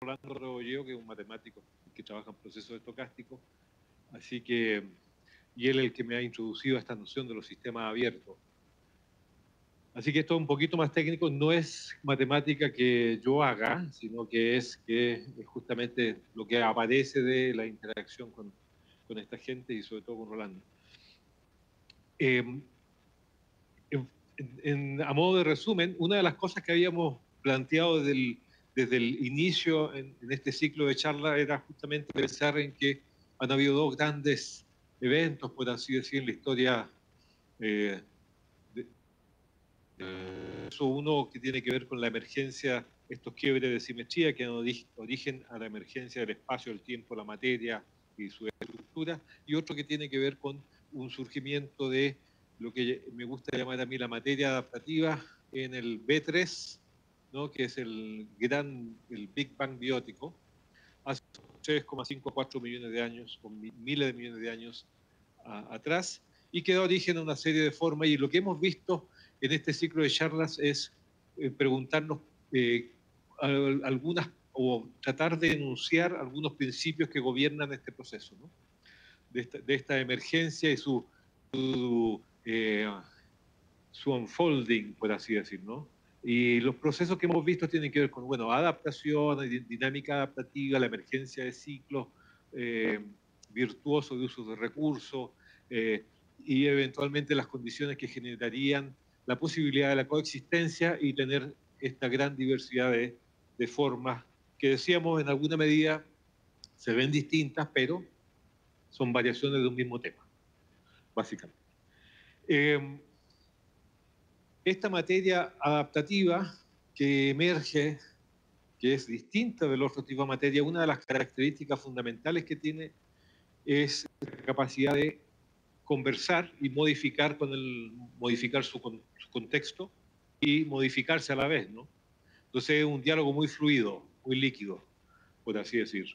Rolando Rebolleo, que es un matemático que trabaja en procesos estocásticos. Así que, y él es el que me ha introducido a esta noción de los sistemas abiertos. Así que esto es un poquito más técnico, no es matemática que yo haga, sino que es justamente lo que aparece de la interacción con esta gente y sobre todo con Rolando. A modo de resumen, una de las cosas que habíamos planteado desde el inicio en este ciclo de charla era justamente pensar en que han habido dos grandes eventos, por así decir, en la historia. Uno que tiene que ver con la emergencia, estos quiebres de simetría que dan origen a la emergencia del espacio, el tiempo, la materia y su estructura, y otro que tiene que ver con un surgimiento de lo que me gusta llamar a mí la materia adaptativa en el B3, ¿no? Que es el Big Bang biótico, hace 3,5 a 4 millones de años, con miles de millones de años atrás, y que da origen a una serie de formas, y lo que hemos visto en este ciclo de charlas es preguntarnos algunas, o tratar de enunciar algunos principios que gobiernan este proceso, ¿no? de esta emergencia y su unfolding, por así decirlo, ¿no? Y los procesos que hemos visto tienen que ver con, bueno, adaptación, dinámica adaptativa, la emergencia de ciclos virtuosos de uso de recursos, y eventualmente las condiciones que generarían la posibilidad de la coexistencia y tener esta gran diversidad de formas que decíamos en alguna medida se ven distintas, pero son variaciones de un mismo tema, básicamente. Esta materia adaptativa que emerge, que es distinta del otro tipo de materia, una de las características fundamentales que tiene es la capacidad de conversar y modificar modificar su contexto y modificarse a la vez, ¿no? Entonces es un diálogo muy fluido, muy líquido, por así decir.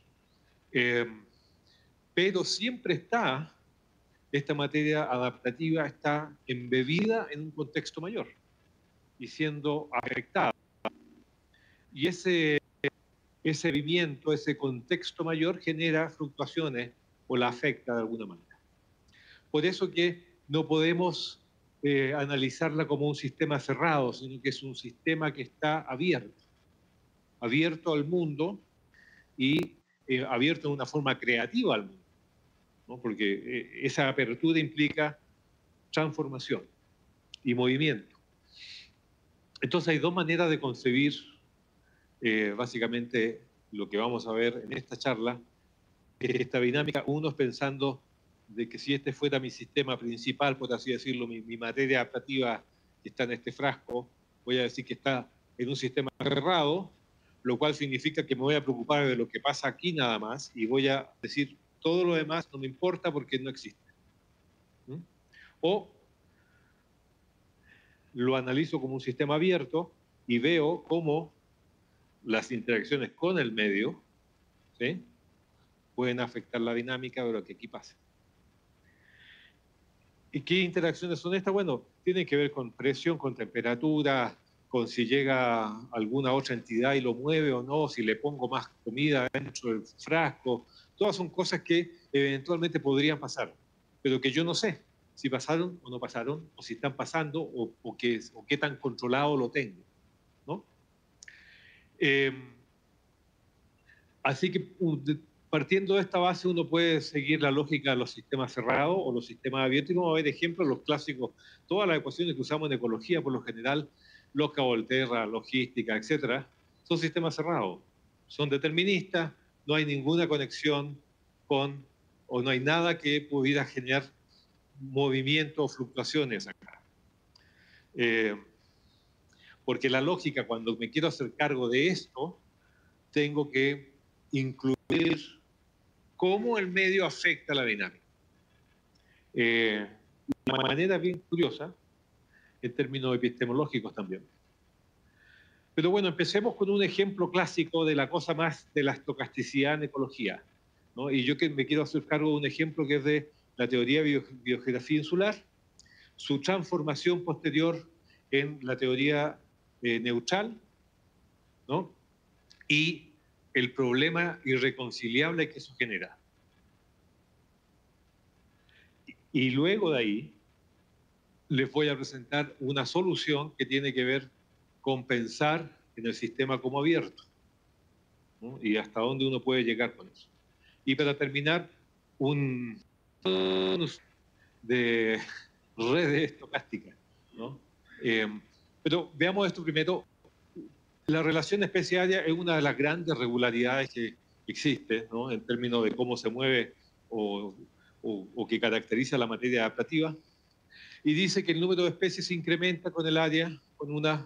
Pero siempre esta materia adaptativa está embebida en un contexto mayor y siendo afectada. Y ese vivimiento, ese contexto mayor genera fluctuaciones o la afecta de alguna manera. Por eso que no podemos analizarla como un sistema cerrado, sino que es un sistema que está abierto al mundo y abierto de una forma creativa al mundo, ¿no? Porque esa apertura implica transformación y movimiento. Entonces hay dos maneras de concebir básicamente lo que vamos a ver en esta charla, esta dinámica. Uno es pensando de que si este fuera mi sistema principal, por así decirlo, mi materia adaptativa que está en este frasco, voy a decir que está en un sistema cerrado, lo cual significa que me voy a preocupar de lo que pasa aquí nada más y voy a decir todo lo demás no me importa porque no existe. ¿Mm? O lo analizo como un sistema abierto y veo cómo las interacciones con el medio, ¿sí?, pueden afectar la dinámica de lo que aquí pasa. ¿Y qué interacciones son estas? Bueno, tienen que ver con presión, con temperatura, con si llega alguna otra entidad y lo mueve o no, si le pongo más comida dentro del frasco. Todas son cosas que eventualmente podrían pasar, pero que yo no sé si pasaron o no pasaron, o si están pasando, o qué tan controlado lo tengo, ¿no? Así que partiendo de esta base uno puede seguir la lógica de los sistemas cerrados o los sistemas abiertos, y vamos a ver ejemplos, los clásicos, todas las ecuaciones que usamos en ecología por lo general, Loca, Volterra, logística, etcétera, son sistemas cerrados, son deterministas, no hay ninguna conexión o no hay nada que pudiera generar movimiento o fluctuaciones acá. Porque la lógica, cuando me quiero hacer cargo de esto, tengo que incluir cómo el medio afecta la dinámica. De una manera bien curiosa, en términos epistemológicos también. Pero bueno, empecemos con un ejemplo clásico de la cosa más de la estocasticidad en ecología, ¿no? Y yo que me quiero hacer cargo de un ejemplo que es de la teoría de biogeografía insular, su transformación posterior en la teoría neutral, ¿no? Y el problema irreconciliable que eso genera. Y luego de ahí les voy a presentar una solución que tiene que ver con pensar en el sistema como abierto, ¿no? Y hasta dónde uno puede llegar con eso. Y para terminar, un de redes estocásticas, ¿no? Pero veamos esto primero. La relación especie-área es una de las grandes regularidades que existe, ¿no? En términos de cómo se mueve o que caracteriza la materia adaptativa. Y dice que el número de especies se incrementa con el área, con una,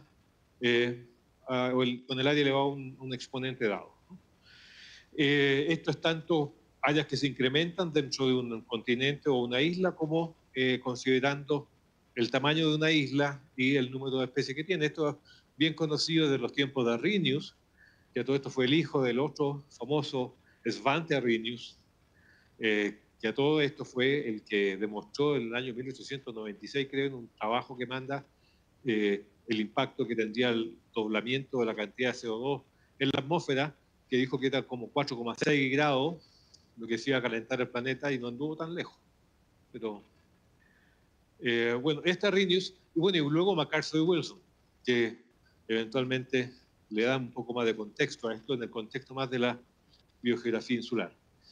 con el área elevado a un exponente dado, ¿no? Esto es tanto áreas que se incrementan dentro de un continente o una isla, como considerando el tamaño de una isla y el número de especies que tiene. Esto es bien conocido de los tiempos de Arrhenius, que todo esto fue el hijo del otro famoso Svante Arrhenius, que a todo esto fue el que demostró en el año 1896, creo, en un trabajo que manda, el impacto que tendría el doblamiento de la cantidad de CO2 en la atmósfera, que dijo que era como 4,6 grados, lo que se iba a calentar el planeta, y no anduvo tan lejos. Pero, bueno, esta Arrhenius, y bueno, y luego McArthur y Wilson, que eventualmente le dan un poco más de contexto a esto, en el contexto más de la biogeografía insular.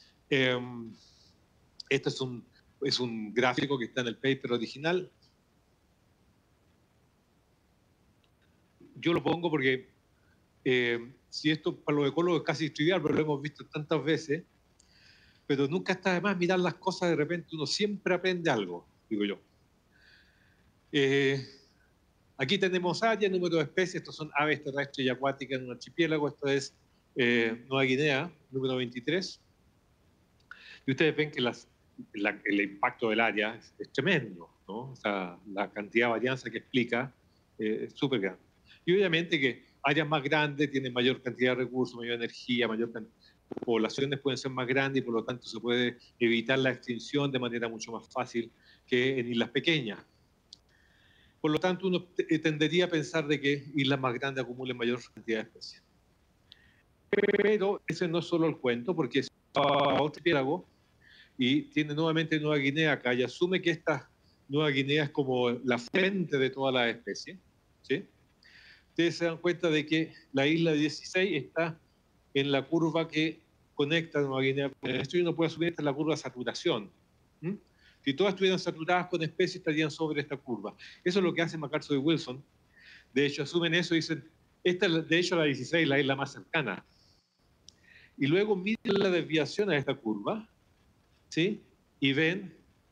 Este es un gráfico que está en el paper original. Yo lo pongo porque si esto para los ecólogos es casi trivial, pero lo hemos visto tantas veces, pero nunca está de más mirar las cosas, de repente uno siempre aprende algo, digo yo. Aquí tenemos área, número de especies, estos son aves terrestres y acuáticas en un archipiélago, esto es Nueva Guinea, número 23. Y ustedes ven que el impacto del área es tremendo, ¿no? O sea, la cantidad de varianza que explica es súper grande. Y obviamente que áreas más grandes tienen mayor cantidad de recursos, mayor energía, poblaciones pueden ser más grandes y por lo tanto se puede evitar la extinción de manera mucho más fácil que en islas pequeñas. Por lo tanto, uno tendería a pensar de que islas más grandes acumulen mayor cantidad de especies. Pero ese no es solo el cuento, porque es otro archipiélago y tiene nuevamente Nueva Guinea acá y asume que esta Nueva Guinea es como la fuente de todas las especies, ¿sí? Ustedes se dan cuenta de que la isla 16 está en la curva que conecta Nueva Guinea con esto, y uno puede asumir que es la curva de saturación. Si todas estuvieran saturadas con especies, estarían sobre esta curva. Eso es lo que hace McArthur y Wilson. De hecho, asumen eso y dicen, esta es de hecho la 16, la isla más cercana. Y luego miden la desviación a esta curva, ¿sí? Y ven,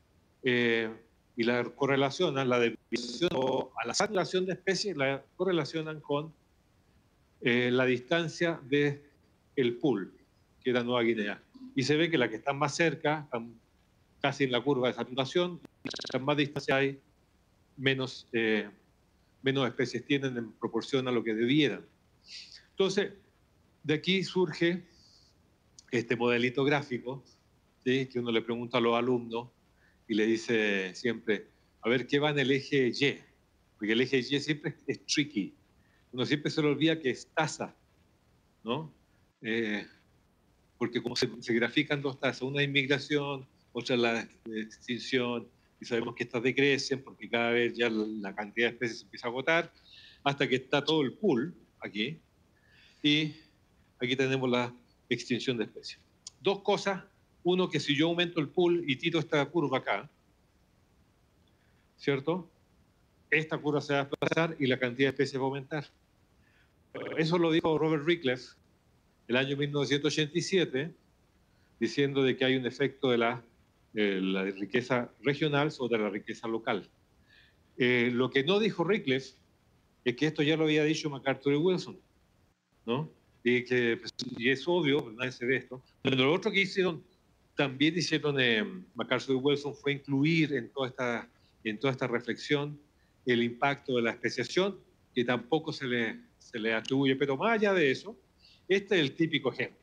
y la correlacionan, la desviación o a la saturación de especies, la correlacionan con la distancia del pool, que era Nueva Guinea. Y se ve que la que están más cerca, están casi en la curva de saturación, y más distancia hay, menos especies tienen en proporción a lo que debieran. Entonces, de aquí surge este modelito gráfico, ¿sí? Que uno le pregunta a los alumnos y le dice siempre, a ver, ¿qué va en el eje Y? Porque el eje Y siempre es tricky. Uno siempre se le olvida que es tasa, ¿no? Porque como se grafican dos tasas, una es inmigración, otra es la extinción, y sabemos que estas decrecen porque cada vez ya la cantidad de especies se empieza a agotar, hasta que está todo el pool aquí, y aquí tenemos la extinción de especies. Dos cosas. Uno, que si yo aumento el pool y tiro esta curva acá, ¿cierto? Esta curva se va a desplazar y la cantidad de especies va a aumentar. Eso lo dijo Robert Ricklefs el año 1987, diciendo de que hay un efecto de la riqueza regional sobre la riqueza local. Lo que no dijo Ricklefs es que esto ya lo había dicho McArthur y Wilson, ¿no? Y es obvio, nadie se ve esto. Pero lo otro que hicieron, también hicieron McArthur y Wilson, fue incluir en toda esta reflexión el impacto de la especiación, que tampoco se le atribuye. Pero más allá de eso, este es el típico ejemplo.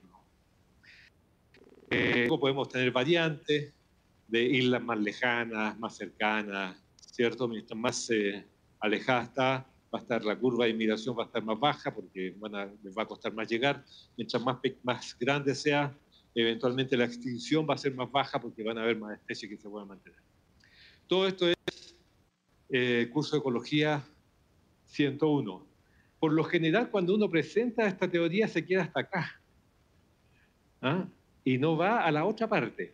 Luego podemos tener variantes de islas más lejanas, más cercanas, ¿cierto? Mientras más alejada está, la curva de inmigración va a estar más baja porque les va a costar más llegar. Mientras más grande sea, eventualmente la extinción va a ser más baja porque van a haber más especies que se puedan mantener. Todo esto es curso de Ecología 101. Por lo general, cuando uno presenta esta teoría, se queda hasta acá. ¿Ah? Y no va a la otra parte.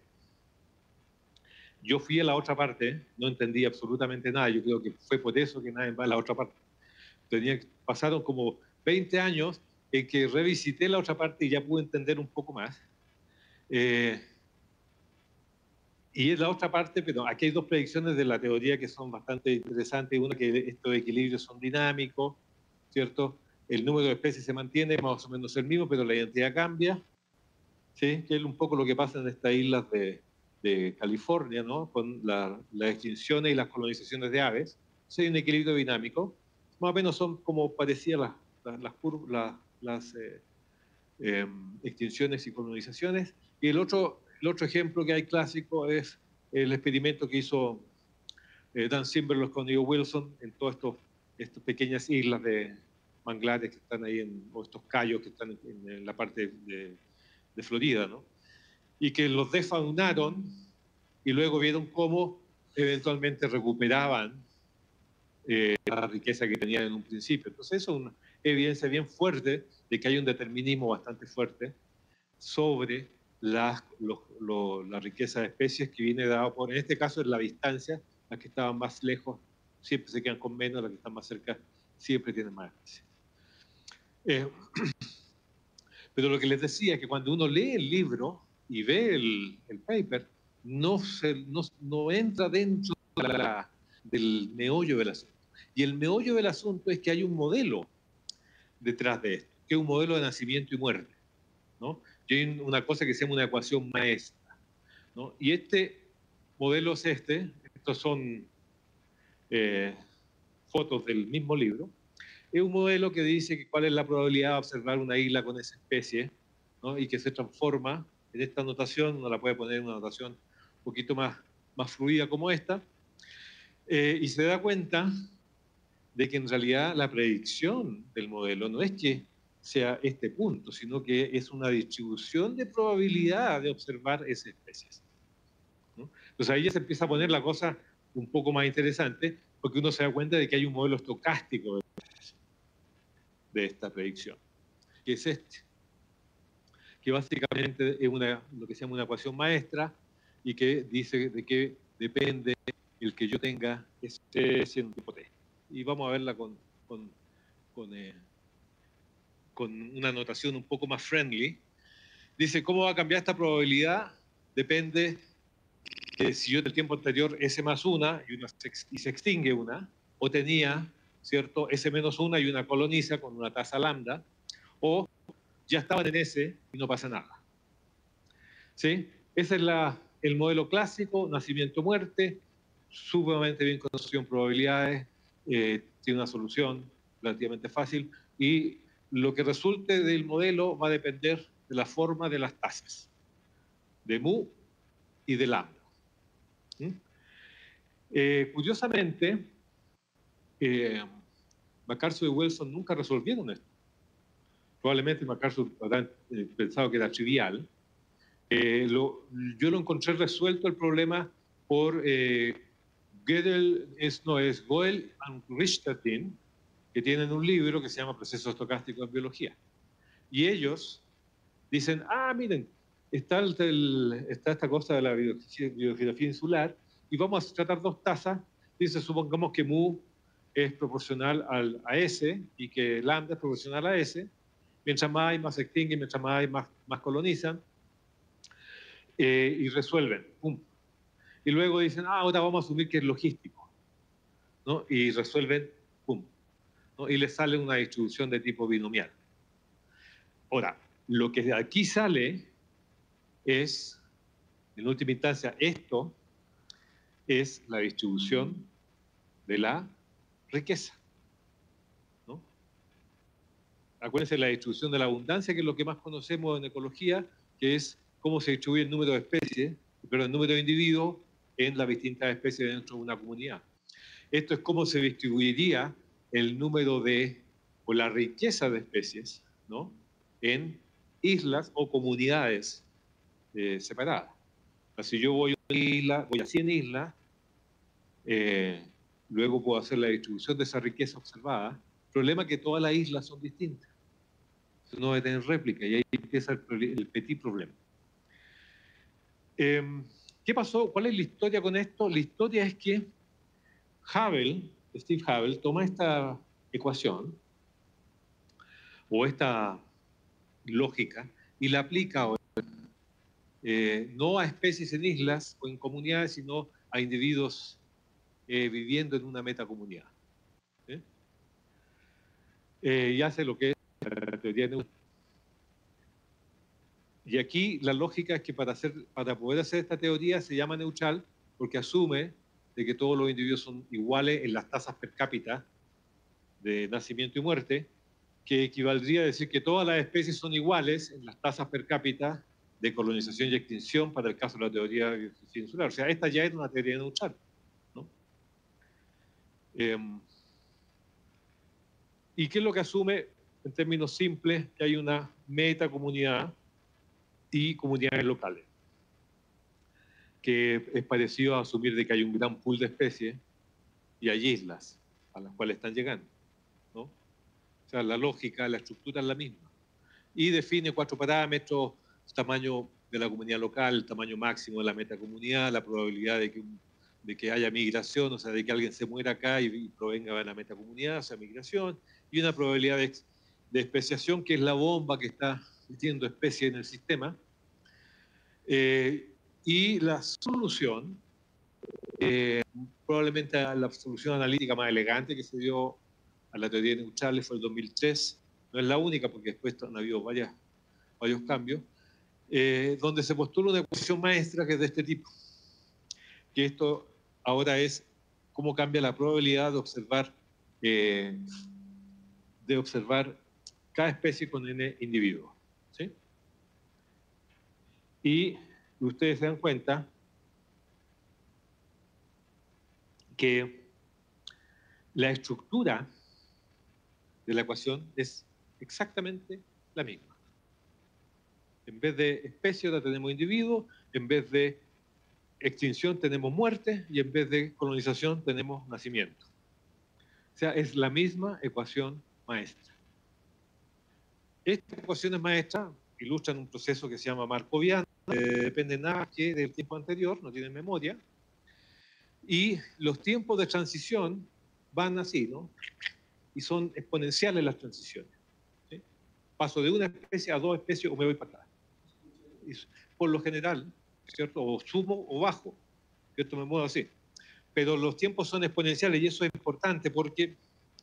Yo fui a la otra parte, no entendí absolutamente nada. Yo creo que fue por eso que nadie va a la otra parte. Pasaron como 20 años en que revisité la otra parte y ya pude entender un poco más. Y es la otra parte, pero aquí hay dos predicciones de la teoría que son bastante interesantes. Una, que estos equilibrios son dinámicos, ¿cierto? El número de especies se mantiene más o menos el mismo, pero la identidad cambia, ¿sí? Que es un poco lo que pasa en estas islas de California, ¿no? Con las extinciones y las colonizaciones de aves. Entonces hay un equilibrio dinámico. Más o menos son como parecían las extinciones y colonizaciones. Y el otro ejemplo que hay clásico es el experimento que hizo Dan Simberlos con Leo Wilson en todas estas pequeñas islas de manglares que están ahí, o estos cayos que están en la parte de Florida, ¿no? Y que los desfaunaron y luego vieron cómo eventualmente recuperaban la riqueza que tenían en un principio. Entonces eso es una evidencia bien fuerte de que hay un determinismo bastante fuerte sobre la riqueza de especies que viene dado por, en este caso, es la distancia. Las que estaban más lejos siempre se quedan con menos, las que están más cerca siempre tienen más especies. Pero lo que les decía es que cuando uno lee el libro y ve el paper, no entra dentro del meollo del asunto. Y el meollo del asunto es que hay un modelo detrás de esto, que es un modelo de nacimiento y muerte, ¿no? Y hay una cosa que se llama una ecuación maestra, ¿no? Y este modelo es estos son fotos del mismo libro. Es un modelo que dice que cuál es la probabilidad de observar una isla con esa especie, ¿no? Y que se transforma en esta notación. Uno la puede poner en una notación un poquito más fluida como esta, y se da cuenta de que en realidad la predicción del modelo no es que sea este punto, sino que es una distribución de probabilidad de observar esas especies, ¿no? Entonces ahí ya se empieza a poner la cosa un poco más interesante, porque uno se da cuenta de que hay un modelo estocástico de esta predicción, que es que básicamente es lo que se llama una ecuación maestra y que dice de qué depende el que yo tenga ese en un tiempo t. Y vamos a verla con una notación un poco más friendly. Dice, ¿cómo va a cambiar esta probabilidad? Depende que si yo del tiempo anterior S más una y se extingue una, o tenía, ¿cierto?, S menos una y una coloniza con una tasa lambda, o ya estaban en S y no pasa nada. ¿Sí? Ese es el modelo clásico, nacimiento-muerte, sumamente bien conocido en probabilidades, tiene una solución relativamente fácil, y lo que resulte del modelo va a depender de la forma de las tasas, de mu y de lambda. Curiosamente, MacArthur y Wilson nunca resolvieron esto. Probablemente MacArthur habrá pensado que era trivial. Yo lo encontré resuelto el problema por Gödel, Goel y Richthofen, que tienen un libro que se llama Procesos Estocásticos en Biología. Y ellos dicen, miren, está esta cosa de la biogeografía insular, y vamos a tratar dos tasas. Dice, supongamos que mu es proporcional a S y que lambda es proporcional a S. Mientras más hay, más se extinguen, mientras más hay, más colonizan. Y resuelven. ¡Pum! Y luego dicen, ahora vamos a asumir que es logístico, ¿no? Y resuelven, ¡pum!, ¿no? Y les sale una distribución de tipo binomial. Ahora, lo que de aquí sale es, en última instancia, esto es la distribución de la riqueza, ¿no? Acuérdense, la distribución de la abundancia, que es lo que más conocemos en ecología, que es cómo se distribuye el número de especies, pero el número de individuos en las distintas especies dentro de una comunidad. Esto es cómo se distribuiría el número o la riqueza de especies, ¿no?, en islas o comunidades separadas. O sea, si yo voy a 100 islas, luego puedo hacer la distribución de esa riqueza observada. El problema es que todas las islas son distintas. No debe tener réplica y ahí empieza el petit problema. ¿Qué pasó? ¿Cuál es la historia con esto? La historia es que Steve Hubble, toma esta ecuación o esta lógica y la aplica no a especies en islas o en comunidades, sino a individuos viviendo en una metacomunidad. ¿Sí? Y hace lo que es la teoría neutral. Y aquí la lógica es que para poder hacer esta teoría se llama neutral porque asume de que todos los individuos son iguales en las tasas per cápita de nacimiento y muerte, que equivaldría a decir que todas las especies son iguales en las tasas per cápita de colonización y extinción para el caso de la teoría de biodiversidad insular. O sea, esta ya es una teoría neutral, ¿no? ¿Y qué es lo que asume, en términos simples, que hay una metacomunidad y comunidades locales? Que es parecido a asumir de que hay un gran pool de especies y hay islas a las cuales están llegando, ¿no? O sea, la lógica, la estructura es la misma. Y define 4 parámetros: el tamaño de la comunidad local, el tamaño máximo de la metacomunidad, la probabilidad de que haya migración, o sea, de que alguien se muera acá y provenga de la metacomunidad, o sea, migración, y una probabilidad de especiación, que es la bomba que está metiendo especies en el sistema. Y la solución, probablemente la solución analítica más elegante que se dio a la teoría neutral fue el 2003, no es la única porque después han habido varios cambios, donde se postula una ecuación maestra que es de este tipo, que esto ahora es cómo cambia la probabilidad de observar cada especie con n individuos, ¿sí? Y ustedes se dan cuenta que la estructura de la ecuación es exactamente la misma. En vez de especie ahora tenemos individuos, en vez de extinción tenemos muerte y en vez de colonización tenemos nacimiento. O sea, es la misma ecuación maestra. Estas ecuaciones maestras ilustran un proceso que se llama markoviano, depende nada más que del tiempo anterior, no tienen memoria, y los tiempos de transición van así, ¿no? Y son exponenciales las transiciones, ¿sí? Paso de una especie a 2 especies o me voy para atrás. Por lo general, ¿cierto? O subo o bajo, ¿cierto? Me muevo así. Pero los tiempos son exponenciales y eso es importante porque,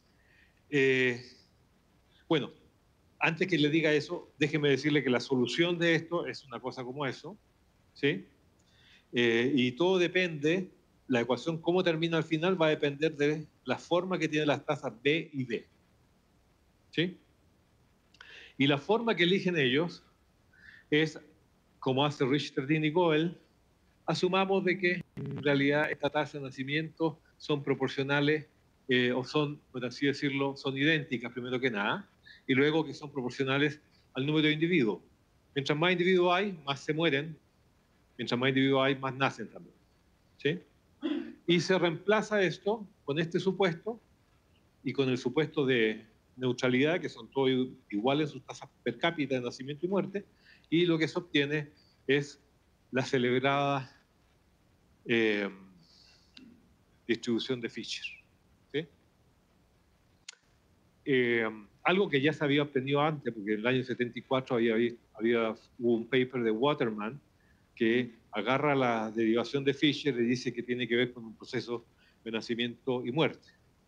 bueno, antes que le diga eso, déjeme decirle que la solución de esto es una cosa como eso, ¿sí? Y todo depende, la ecuación cómo termina al final va a depender de la forma que tienen las tasas B y D, ¿sí? Y la forma que eligen ellos es, como hace Richterdin y Goel, asumamos de que en realidad esta tasa de nacimiento son proporcionales o son, por así decirlo, son idénticas primero que nada, y luego que son proporcionales al número de individuos. Mientras más individuos hay, más se mueren, mientras más individuos hay, más nacen también, ¿sí? Y se reemplaza esto con este supuesto y con el supuesto de neutralidad, que son todos iguales en sus tasas per cápita de nacimiento y muerte, y lo que se obtiene es la celebrada distribución de Fisher, ¿sí? Algo que ya se había obtenido antes, porque en el año 74 hubo un paper de Waterman que agarra la derivación de Fisher y dice que tiene que ver con un proceso de nacimiento y muerte.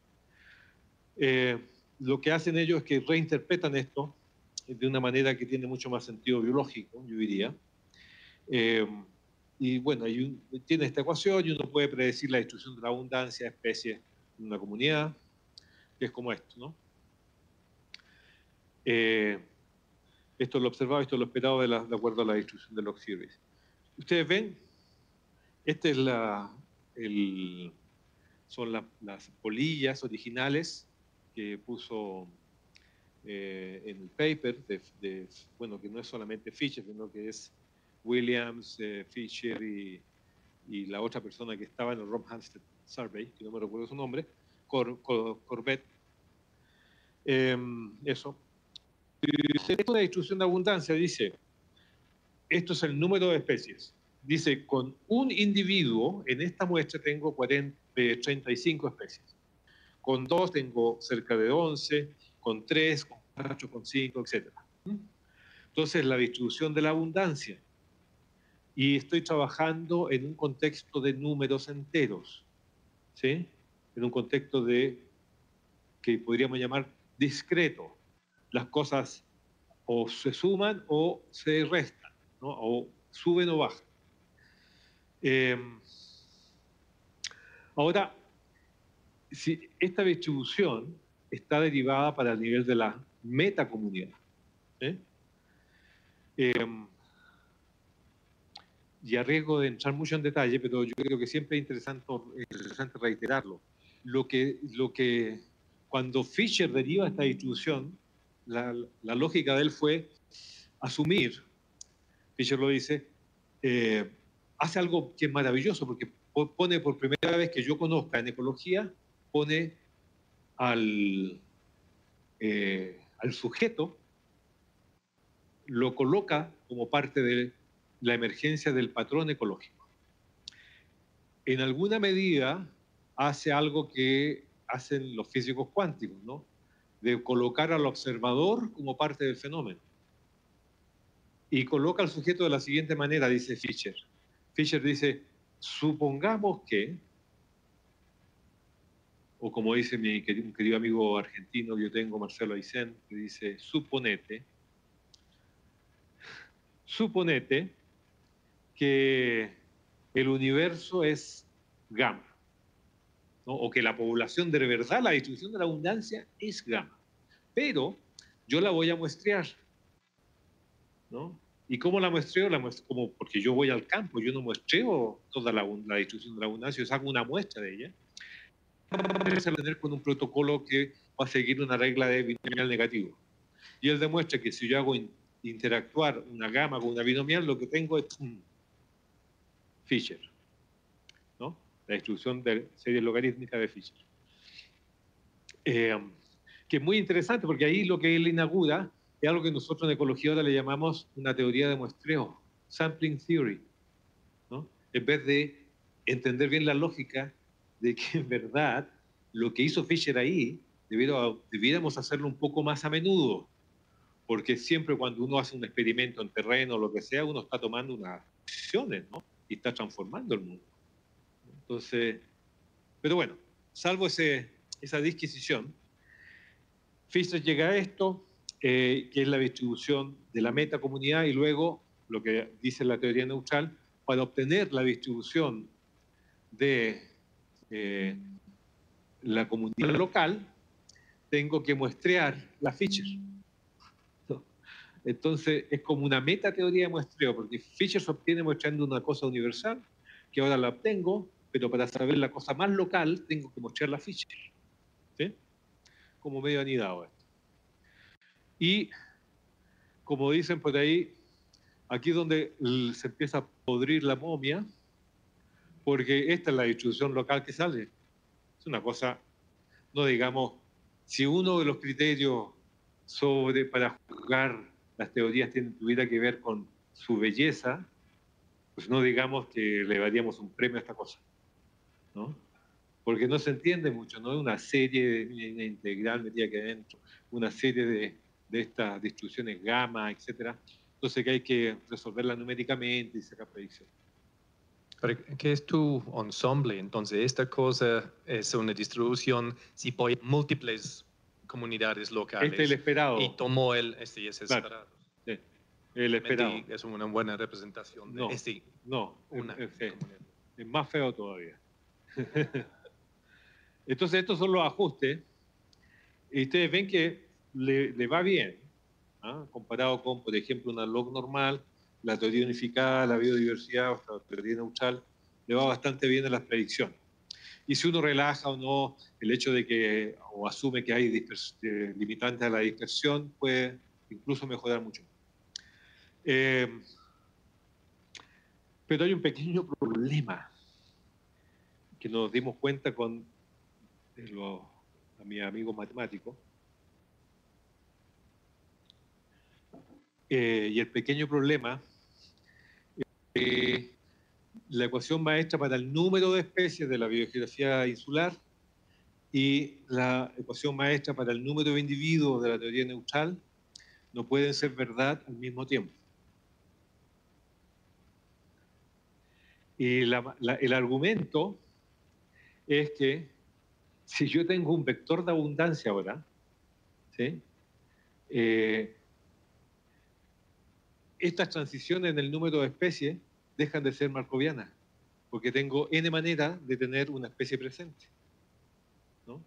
Lo que hacen ellos es que reinterpretan esto de una manera que tiene mucho más sentido biológico, yo diría. Y bueno, tiene esta ecuación y uno puede predecir la distribución de la abundancia de especies en una comunidad, que es como esto, ¿no? Esto es lo observado, esto es lo esperado de acuerdo a la distribución de log series. Ustedes ven, esta es son las polillas originales que puso en el paper, bueno, que no es solamente Fisher, sino que es Williams, Fisher y la otra persona que estaba en el Rob Hampstead Survey, que no me recuerdo su nombre, Corbett. Eso. Esto es una distribución de abundancia, dice, esto es el número de especies. Dice, con un individuo, en esta muestra tengo 35 especies. Con 2 tengo cerca de 11, con 3, con 4, con 5, etc. Entonces, la distribución de la abundancia. Y estoy trabajando en un contexto de números enteros, ¿sí? En un contexto que podríamos llamar discreto. Las cosas o se suman o se restan, ¿no? O suben o bajan. Ahora, si esta distribución está derivada para el nivel de la metacomunidad. Y a riesgo de entrar mucho en detalle, pero yo creo que siempre es interesante reiterarlo. Cuando Fisher deriva esta distribución, la lógica de él fue asumir, Fisher lo dice, hace algo que es maravilloso, porque pone por primera vez que yo conozca en ecología, pone al sujeto, lo coloca como parte de la emergencia del patrón ecológico. En alguna medida hace algo que hacen los físicos cuánticos, ¿no? De colocar al observador como parte del fenómeno. Y coloca al sujeto de la siguiente manera, dice Fisher. Fisher dice, supongamos que, o como dice un querido amigo argentino que yo tengo, Marcelo Aysén, que dice, suponete que el universo es gamma, ¿no? O que la población de verdad, la distribución de la abundancia es gamma. Pero yo la voy a muestrear, ¿no? ¿Y cómo la muestreo? Como porque yo voy al campo, yo no muestreo toda la distribución de la abundancia, yo saco una muestra de ella. Vamos a tener con un protocolo que va a seguir una regla de binomial negativo. Y él demuestra que si yo hago interactuar una gama con una binomial, lo que tengo es Fisher, ¿no? La distribución de serie logarítmica de Fisher. Que es muy interesante porque ahí lo que él inaugura es algo que nosotros en ecología ahora le llamamos una teoría de muestreo, sampling theory, ¿no? En vez de entender bien la lógica de que en verdad lo que hizo Fisher ahí debiéramos hacerlo un poco más a menudo, porque siempre cuando uno hace un experimento en terreno o lo que sea, uno está tomando unas decisiones, ¿no? Y está transformando el mundo. Entonces, pero bueno, salvo esa disquisición, Fisher llega a esto, que es la distribución de la metacomunidad, y luego, lo que dice la teoría neutral, para obtener la distribución de la comunidad local, tengo que muestrear la Fisher. Entonces, es como una metateoría de muestreo, porque Fisher se obtiene muestreando una cosa universal, que ahora la obtengo, pero para saber la cosa más local, tengo que mostrar la Fisher. ¿Sí? Como medio anidado esto. Y, como dicen por ahí, aquí es donde se empieza a podrir la momia, porque esta es la distribución local que sale. Es una cosa, no digamos, si uno de los criterios para juzgar las teorías tuviera que ver con su belleza, pues no digamos que le daríamos un premio a esta cosa, ¿no? Porque no se entiende mucho, ¿no? Una serie, una integral metida aquí adentro, una serie de estas distribuciones gamma, etcétera. Entonces que hay que resolverla numéricamente y sacar predicciones. Pero, ¿qué es tu ensemble? Entonces, esta cosa es una distribución si hay múltiples comunidades locales. Este es el esperado. Y tomó este es claro. esperado. Sí. El esperado. Es una buena representación de es más feo todavía. Entonces, estos son los ajustes. Y ustedes ven que le va bien, ¿ah? Comparado con, por ejemplo, una log normal, la teoría unificada, la biodiversidad, o la teoría neutral, le va bastante bien a las predicciones. Y si uno relaja o no el hecho de que, o asume que hay limitantes a la dispersión, puede incluso mejorar mucho. Pero hay un pequeño problema que nos dimos cuenta con a mis amigos matemáticos. Y el pequeño problema es la ecuación maestra para el número de especies de la biogeografía insular y la ecuación maestra para el número de individuos de la teoría neutral no pueden ser verdad al mismo tiempo. Y el argumento es que si yo tengo un vector de abundancia ahora, ¿sí? Estas transiciones en el número de especies dejan de ser markovianas, porque tengo n maneras de tener una especie presente, ¿no?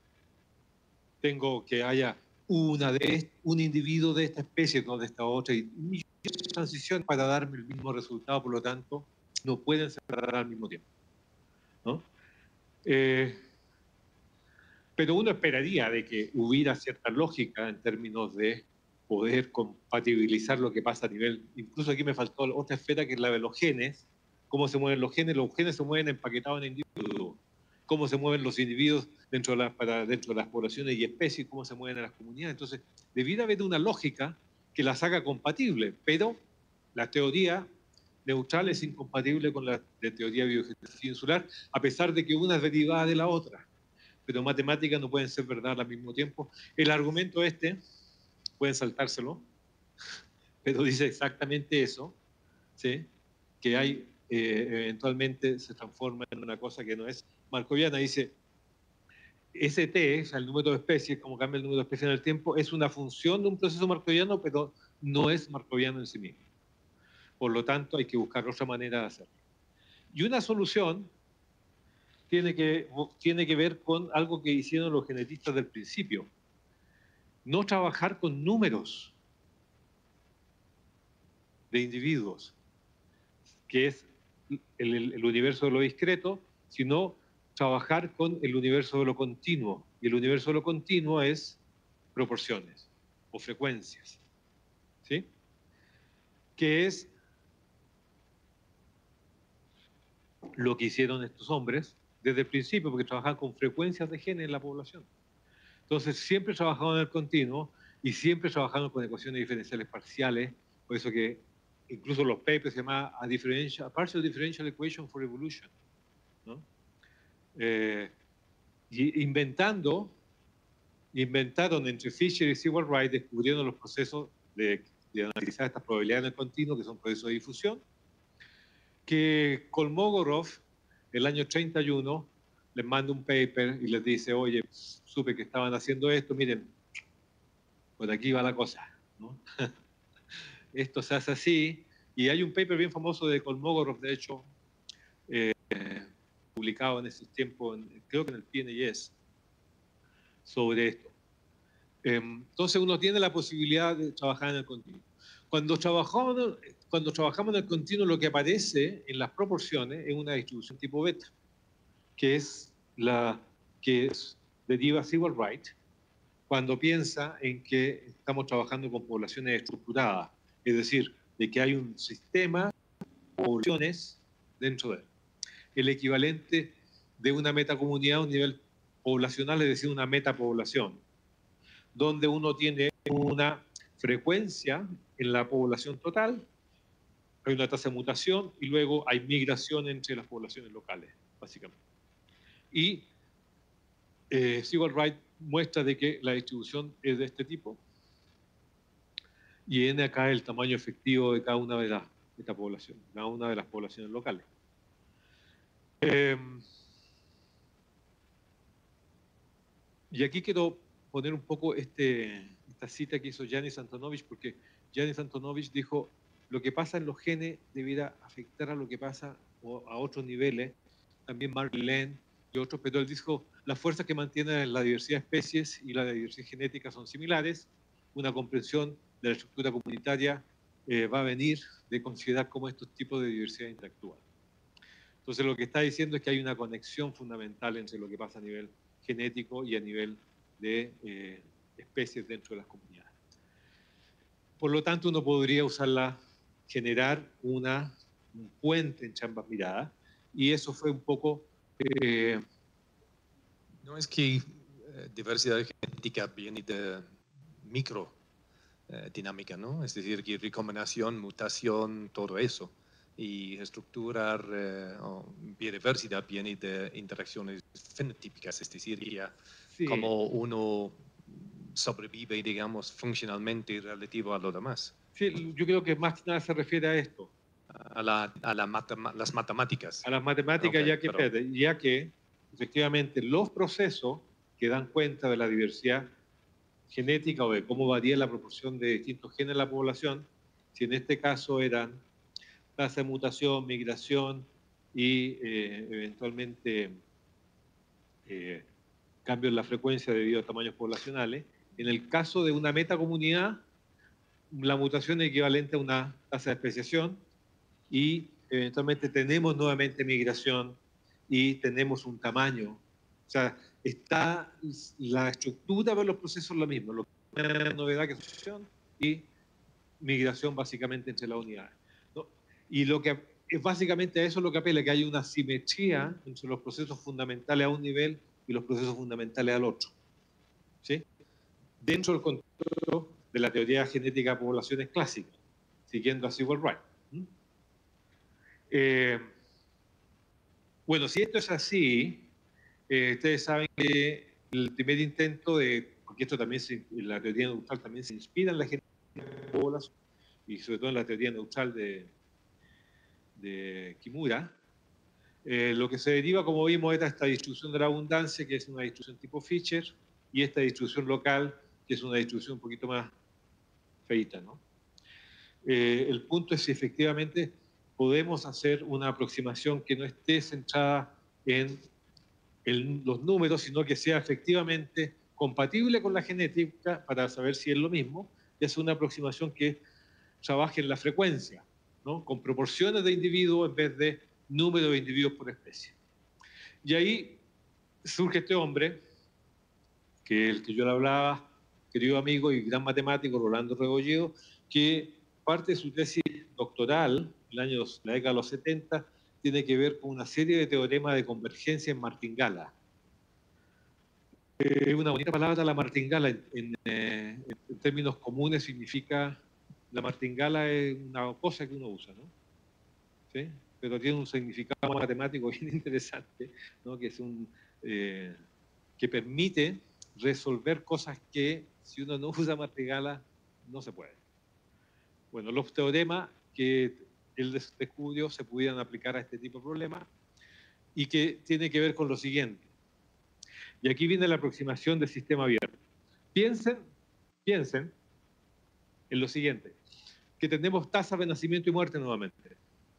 Tengo que haya un individuo de esta especie, no de esta otra, y millones de transiciones para darme el mismo resultado, por lo tanto, no pueden ser al mismo tiempo, ¿no? Pero uno esperaría de que hubiera cierta lógica en términos de poder compatibilizar lo que pasa a nivel... Incluso aquí me faltó otra esfera que es la de los genes. ¿Cómo se mueven los genes? Los genes se mueven empaquetados en individuos. ¿Cómo se mueven los individuos dentro de las poblaciones y especies? ¿Cómo se mueven en las comunidades? Entonces, debiera haber una lógica que las haga compatibles, pero la teoría neutral es incompatible con la de teoría biogeográfica insular, a pesar de que una es derivada de la otra. Pero matemáticas no pueden ser verdad al mismo tiempo. El argumento pueden saltárselo, pero dice exactamente eso, ¿sí? Que hay, eventualmente se transforma en una cosa que no es markoviana. Dice, ST, o sea, el número de especies, como cambia el número de especies en el tiempo, es una función de un proceso markoviano, pero no es markoviano en sí mismo. Por lo tanto, hay que buscar otra manera de hacerlo. Y una solución tiene que ver con algo que hicieron los genetistas del principio. No trabajar con números de individuos, que es el universo de lo discreto, sino trabajar con el universo de lo continuo. Y el universo de lo continuo es proporciones o frecuencias, ¿sí? Que es lo que hicieron estos hombres desde el principio, porque trabajaban con frecuencias de genes en la población. Entonces, siempre trabajaban en el continuo y siempre trabajaban con ecuaciones diferenciales parciales, por eso que incluso los papers se llamaban a partial differential equation for evolution, ¿no? Y inventaron entre Fisher y Seward Wright, descubrieron los procesos de analizar estas probabilidades en el continuo, que son procesos de difusión, que Kolmogorov, el año 31, les manda un paper y les dice, oye, supe que estaban haciendo esto, miren, por aquí va la cosa, ¿no? Esto se hace así, y hay un paper bien famoso de Kolmogorov, de hecho, publicado en ese tiempo, creo que en el PNAS, sobre esto. Entonces uno tiene la posibilidad de trabajar en el continuo. Cuando trabajamos en el continuo, lo que aparece en las proporciones es una distribución tipo beta, que es la que deriva Seward Wright cuando piensa en que estamos trabajando con poblaciones estructuradas, es decir, de que hay un sistema de poblaciones dentro de él. El equivalente de una metacomunidad a un nivel poblacional, es decir, una metapoblación, donde uno tiene una frecuencia en la población total, hay una tasa de mutación y luego hay migración entre las poblaciones locales, básicamente. Y Seward Wright muestra de que la distribución es de este tipo y n acá es el tamaño efectivo de cada una de las poblaciones, cada una de las poblaciones locales. Y aquí quiero poner un poco esta cita que hizo Yanis Antonovich, porque Yanis Antonovich dijo, lo que pasa en los genes debiera afectar a lo que pasa a otros niveles, también Mark Len y otros, pero él dijo, las fuerzas que mantienen la diversidad de especies y la diversidad genética son similares, una comprensión de la estructura comunitaria va a venir de considerar cómo estos tipos de diversidad interactúan. Entonces lo que está diciendo es que hay una conexión fundamental entre lo que pasa a nivel genético y a nivel de especies dentro de las comunidades. Por lo tanto, uno podría usarla, generar un puente entre ambas miradas, y eso fue un poco... No es que diversidad genética viene de micro dinámica, ¿no? Es decir, que recombinación, mutación, todo eso. Y estructurar biodiversidad viene de interacciones fenotípicas, es decir, ya sí, como uno sobrevive, digamos, funcionalmente relativo a lo demás. Sí, yo creo que más que nada se refiere a esto. A las matemáticas. A las matemáticas, Okay, ya que efectivamente los procesos que dan cuenta de la diversidad genética o de cómo varía la proporción de distintos genes en la población, si en este caso eran tasa de mutación, migración y eventualmente cambio en la frecuencia debido a tamaños poblacionales, en el caso de una metacomunidad, la mutación es equivalente a una tasa de especiación y eventualmente tenemos nuevamente migración y tenemos un tamaño. O sea, está la estructura de los procesos la misma, lo que es una novedad que es asociación y migración básicamente entre las unidades, ¿no? Y lo que es básicamente a eso lo que apela, que hay una simetría entre los procesos fundamentales a un nivel y los procesos fundamentales al otro, ¿sí? Dentro del contexto de la teoría genética de poblaciones clásicas, siguiendo a Sewell Wright. Bueno, si esto es así, ustedes saben que el primer intento porque esto también la teoría neutral también se inspira en la genética de población, y sobre todo en la teoría neutral de Kimura, lo que se deriva, como vimos, era esta distribución de la abundancia, que es una distribución tipo Fisher, y esta distribución local, que es una distribución un poquito más feita, ¿no? El punto es si efectivamente podemos hacer una aproximación que no esté centrada en los números, sino que sea efectivamente compatible con la genética para saber si es lo mismo, y es una aproximación que trabaje en la frecuencia, ¿no? Con proporciones de individuos en vez de número de individuos por especie. Y ahí surge este hombre, que es el que yo le hablaba, querido amigo y gran matemático, Rolando Rebolledo, que parte de su tesis doctoral, la década de los 70, tiene que ver con una serie de teoremas de convergencia en martingala. Es una bonita palabra la martingala, en términos comunes significa, la martingala es una cosa que uno usa, ¿no? ¿Sí? Pero tiene un significado matemático bien interesante, ¿no? Que es que permite resolver cosas que si uno no usa martingala no se puede. Bueno, los teoremas que él descubrió se pudieran aplicar a este tipo de problemas y que tiene que ver con lo siguiente. Y aquí viene la aproximación del sistema abierto. Piensen en lo siguiente, que tenemos tasas de nacimiento y muerte nuevamente.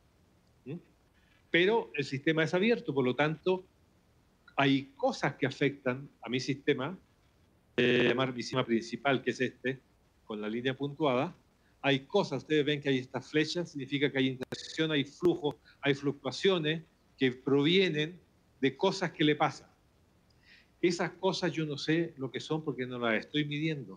Pero el sistema es abierto, por lo tanto, hay cosas que afectan a mi sistema, llamar mi sistema principal, que es este, con la línea puntuada. Hay cosas, ustedes ven que hay estas flechas, significa que hay intersección, hay flujo, hay fluctuaciones que provienen de cosas que le pasan. Esas cosas yo no sé lo que son porque no las estoy midiendo.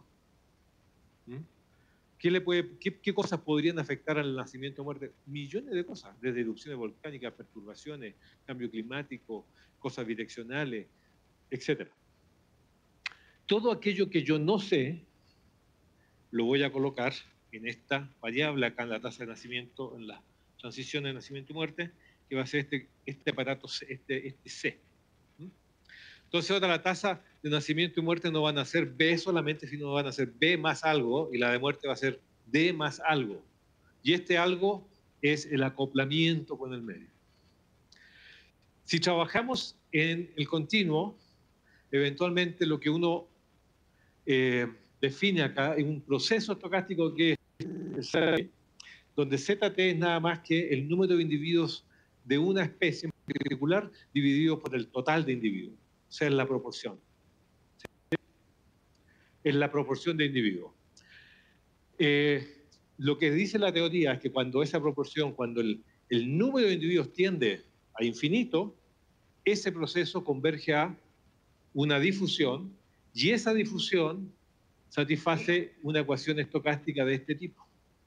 ¿Qué cosas podrían afectar al nacimiento o muerte? Millones de cosas, desde erupciones volcánicas, perturbaciones, cambio climático, cosas bidireccionales, etc. Todo aquello que yo no sé, lo voy a colocar en esta variable acá en la tasa de nacimiento, en las transiciones de nacimiento y muerte, que va a ser este aparato, este C. Entonces ahora la tasa de nacimiento y muerte no van a ser B solamente, sino van a ser B más algo, y la de muerte va a ser D más algo. Y este algo es el acoplamiento con el medio. Si trabajamos en el continuo, eventualmente lo que uno define acá es un proceso estocástico que es donde ZT es nada más que el número de individuos de una especie en particular dividido por el total de individuos. O sea, es la proporción. ¿Sí? Es la proporción de individuos. Lo que dice la teoría es que cuando esa proporción, cuando el número de individuos tiende a infinito, ese proceso converge a una difusión y esa difusión satisface una ecuación estocástica de este tipo.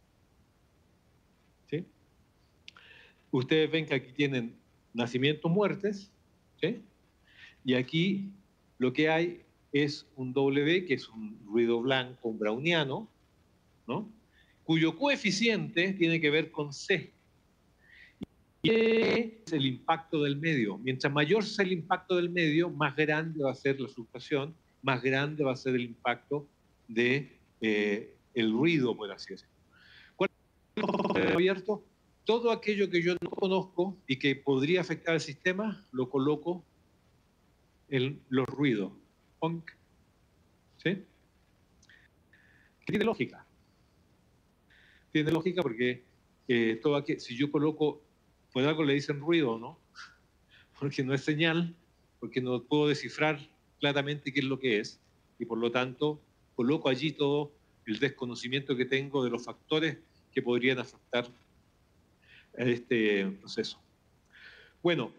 ¿Sí? Ustedes ven que aquí tienen nacimientos, muertes, ¿sí? Y aquí lo que hay es un W, que es un ruido blanco, un browniano, ¿no? Cuyo coeficiente tiene que ver con C. Y es el impacto del medio. Mientras mayor sea el impacto del medio, más grande va a ser la fluctuación, más grande va a ser el impacto de el ruido, por así decirlo. ¿Cuál es el abierto? Todo aquello que yo no conozco y que podría afectar al sistema, lo coloco en los ruidos. Honk. ¿Sí? Tiene lógica. Tiene lógica porque si yo coloco, por algo le dicen ruido, ¿no? Porque no es señal, porque no puedo descifrar claramente qué es lo que es, y por lo tanto coloco allí todo el desconocimiento que tengo de los factores que podrían afectar a este proceso. Bueno,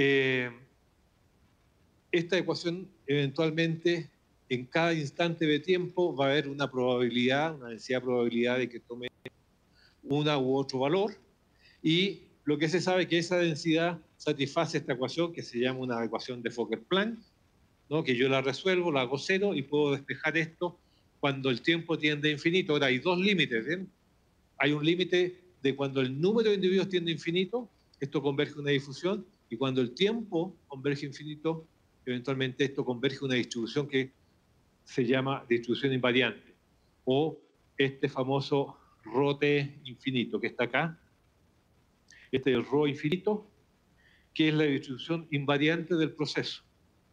esta ecuación eventualmente en cada instante de tiempo va a haber una probabilidad, una densidad de probabilidad de que tome una u otro valor, y lo que se sabe es que esa densidad satisface esta ecuación que se llama una ecuación de Fokker-Planck, ¿no? Que yo la resuelvo, la hago cero y puedo despejar esto cuando el tiempo tiende a infinito. Ahora hay dos límites, ¿bien? Hay un límite de cuando el número de individuos tiende a infinito, esto converge a una difusión, y cuando el tiempo converge a infinito, eventualmente esto converge a una distribución que se llama distribución invariante, o este famoso rote infinito que está acá, este es el rho infinito, que es la distribución invariante del proceso.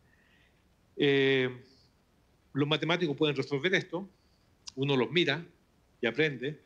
Los matemáticos pueden resolver esto, uno los mira y aprende.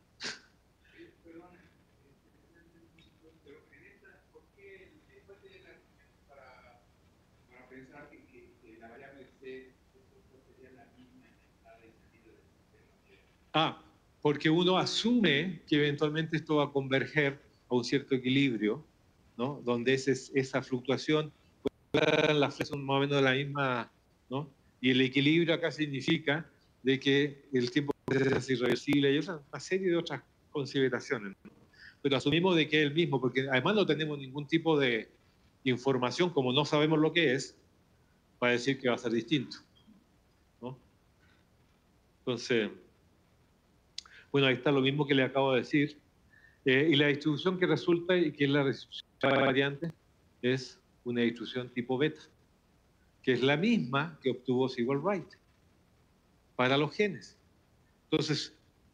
Porque uno asume que eventualmente esto va a converger a un cierto equilibrio, ¿no? Donde esa fluctuación, las flechas son más o menos de la misma, ¿no? Y el equilibrio acá significa de que el tiempo es irreversible y una serie de otras consideraciones, ¿no? Pero asumimos de que es el mismo, porque además no tenemos ningún tipo de información, como no sabemos lo que es, para decir que va a ser distinto, ¿no? Entonces, bueno, ahí está lo mismo que le acabo de decir. Y la distribución que resulta, y que es la distribución variante, es una distribución tipo beta, que es la misma que obtuvo Sewell Wright para los genes. Entonces,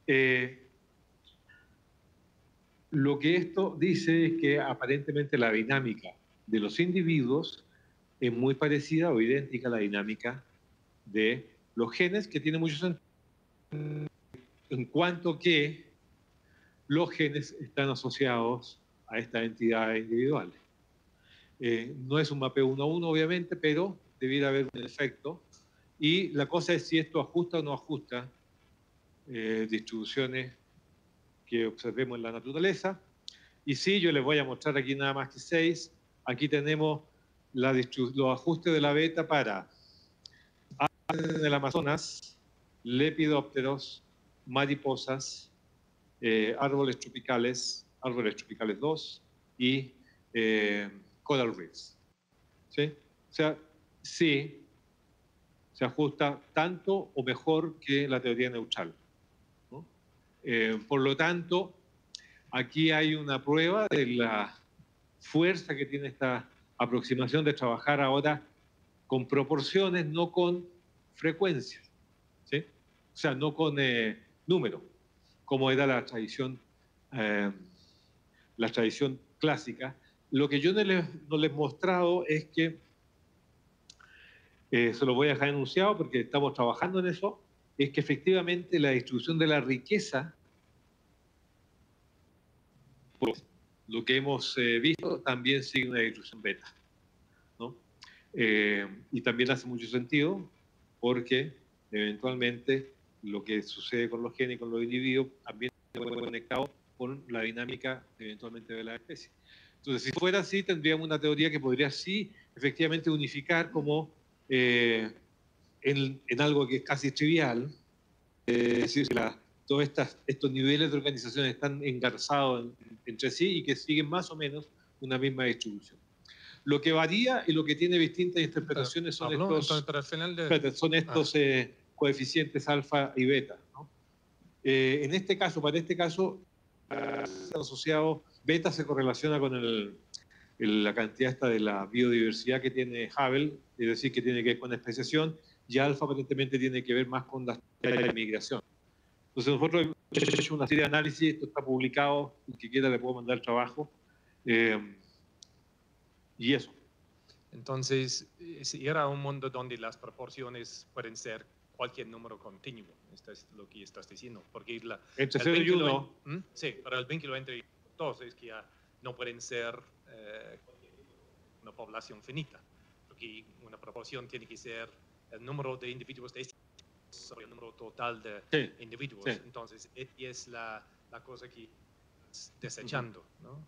lo que esto dice es que aparentemente la dinámica de los individuos es muy parecida o idéntica a la dinámica de los genes, que tiene mucho sentido en cuanto que los genes están asociados a estas entidades individuales. No es un mapeo 1 a 1, obviamente, pero debiera haber un efecto. Y la cosa es si esto ajusta o no ajusta distribuciones que observemos en la naturaleza. Y sí, yo les voy a mostrar aquí nada más que 6. Aquí tenemos los ajustes de la beta para en el Amazonas, lepidópteros, mariposas, árboles tropicales 2 y coral reefs. ¿Sí? O sea, sí, se ajusta tanto o mejor que la teoría neutral, ¿no? Por lo tanto, aquí hay una prueba de la fuerza que tiene esta aproximación de trabajar ahora con proporciones, no con frecuencias, ¿sí? O sea, no con números, como era la tradición clásica. Lo que yo no les he mostrado es que, se lo voy a dejar enunciado porque estamos trabajando en eso, es que efectivamente la distribución de la riqueza, por lo que hemos visto, también sigue una distribución beta, ¿no? Y también hace mucho sentido porque eventualmente lo que sucede con los genes y con los individuos también está conectado con la dinámica eventualmente de la especie. Entonces, si fuera así, tendríamos una teoría que podría sí, efectivamente, unificar como en algo que es casi trivial, es decir, que todos estos niveles de organización están engarzados entre sí y que siguen más o menos una misma distribución. Lo que varía y lo que tiene distintas interpretaciones son estos coeficientes alfa y beta, ¿no? En este caso, para este caso, asociado, beta se correlaciona con la cantidad esta de la biodiversidad que tiene Hubble, es decir, que tiene que ver con la especiación, y alfa aparentemente tiene que ver más con la migración. Entonces nosotros hemos hecho una serie de análisis, esto está publicado, el que quiera le puedo mandar el trabajo, y eso. Entonces, era un mundo donde las proporciones pueden ser cualquier número continuo, esto es lo que estás diciendo. Porque entre 0 y 1. Sí, pero el vínculo entre dos es que ya no pueden ser una población finita, porque una proporción tiene que ser el número de individuos de sobre el número total de individuos. Sí. Entonces, es la cosa que estás desechando, ¿no?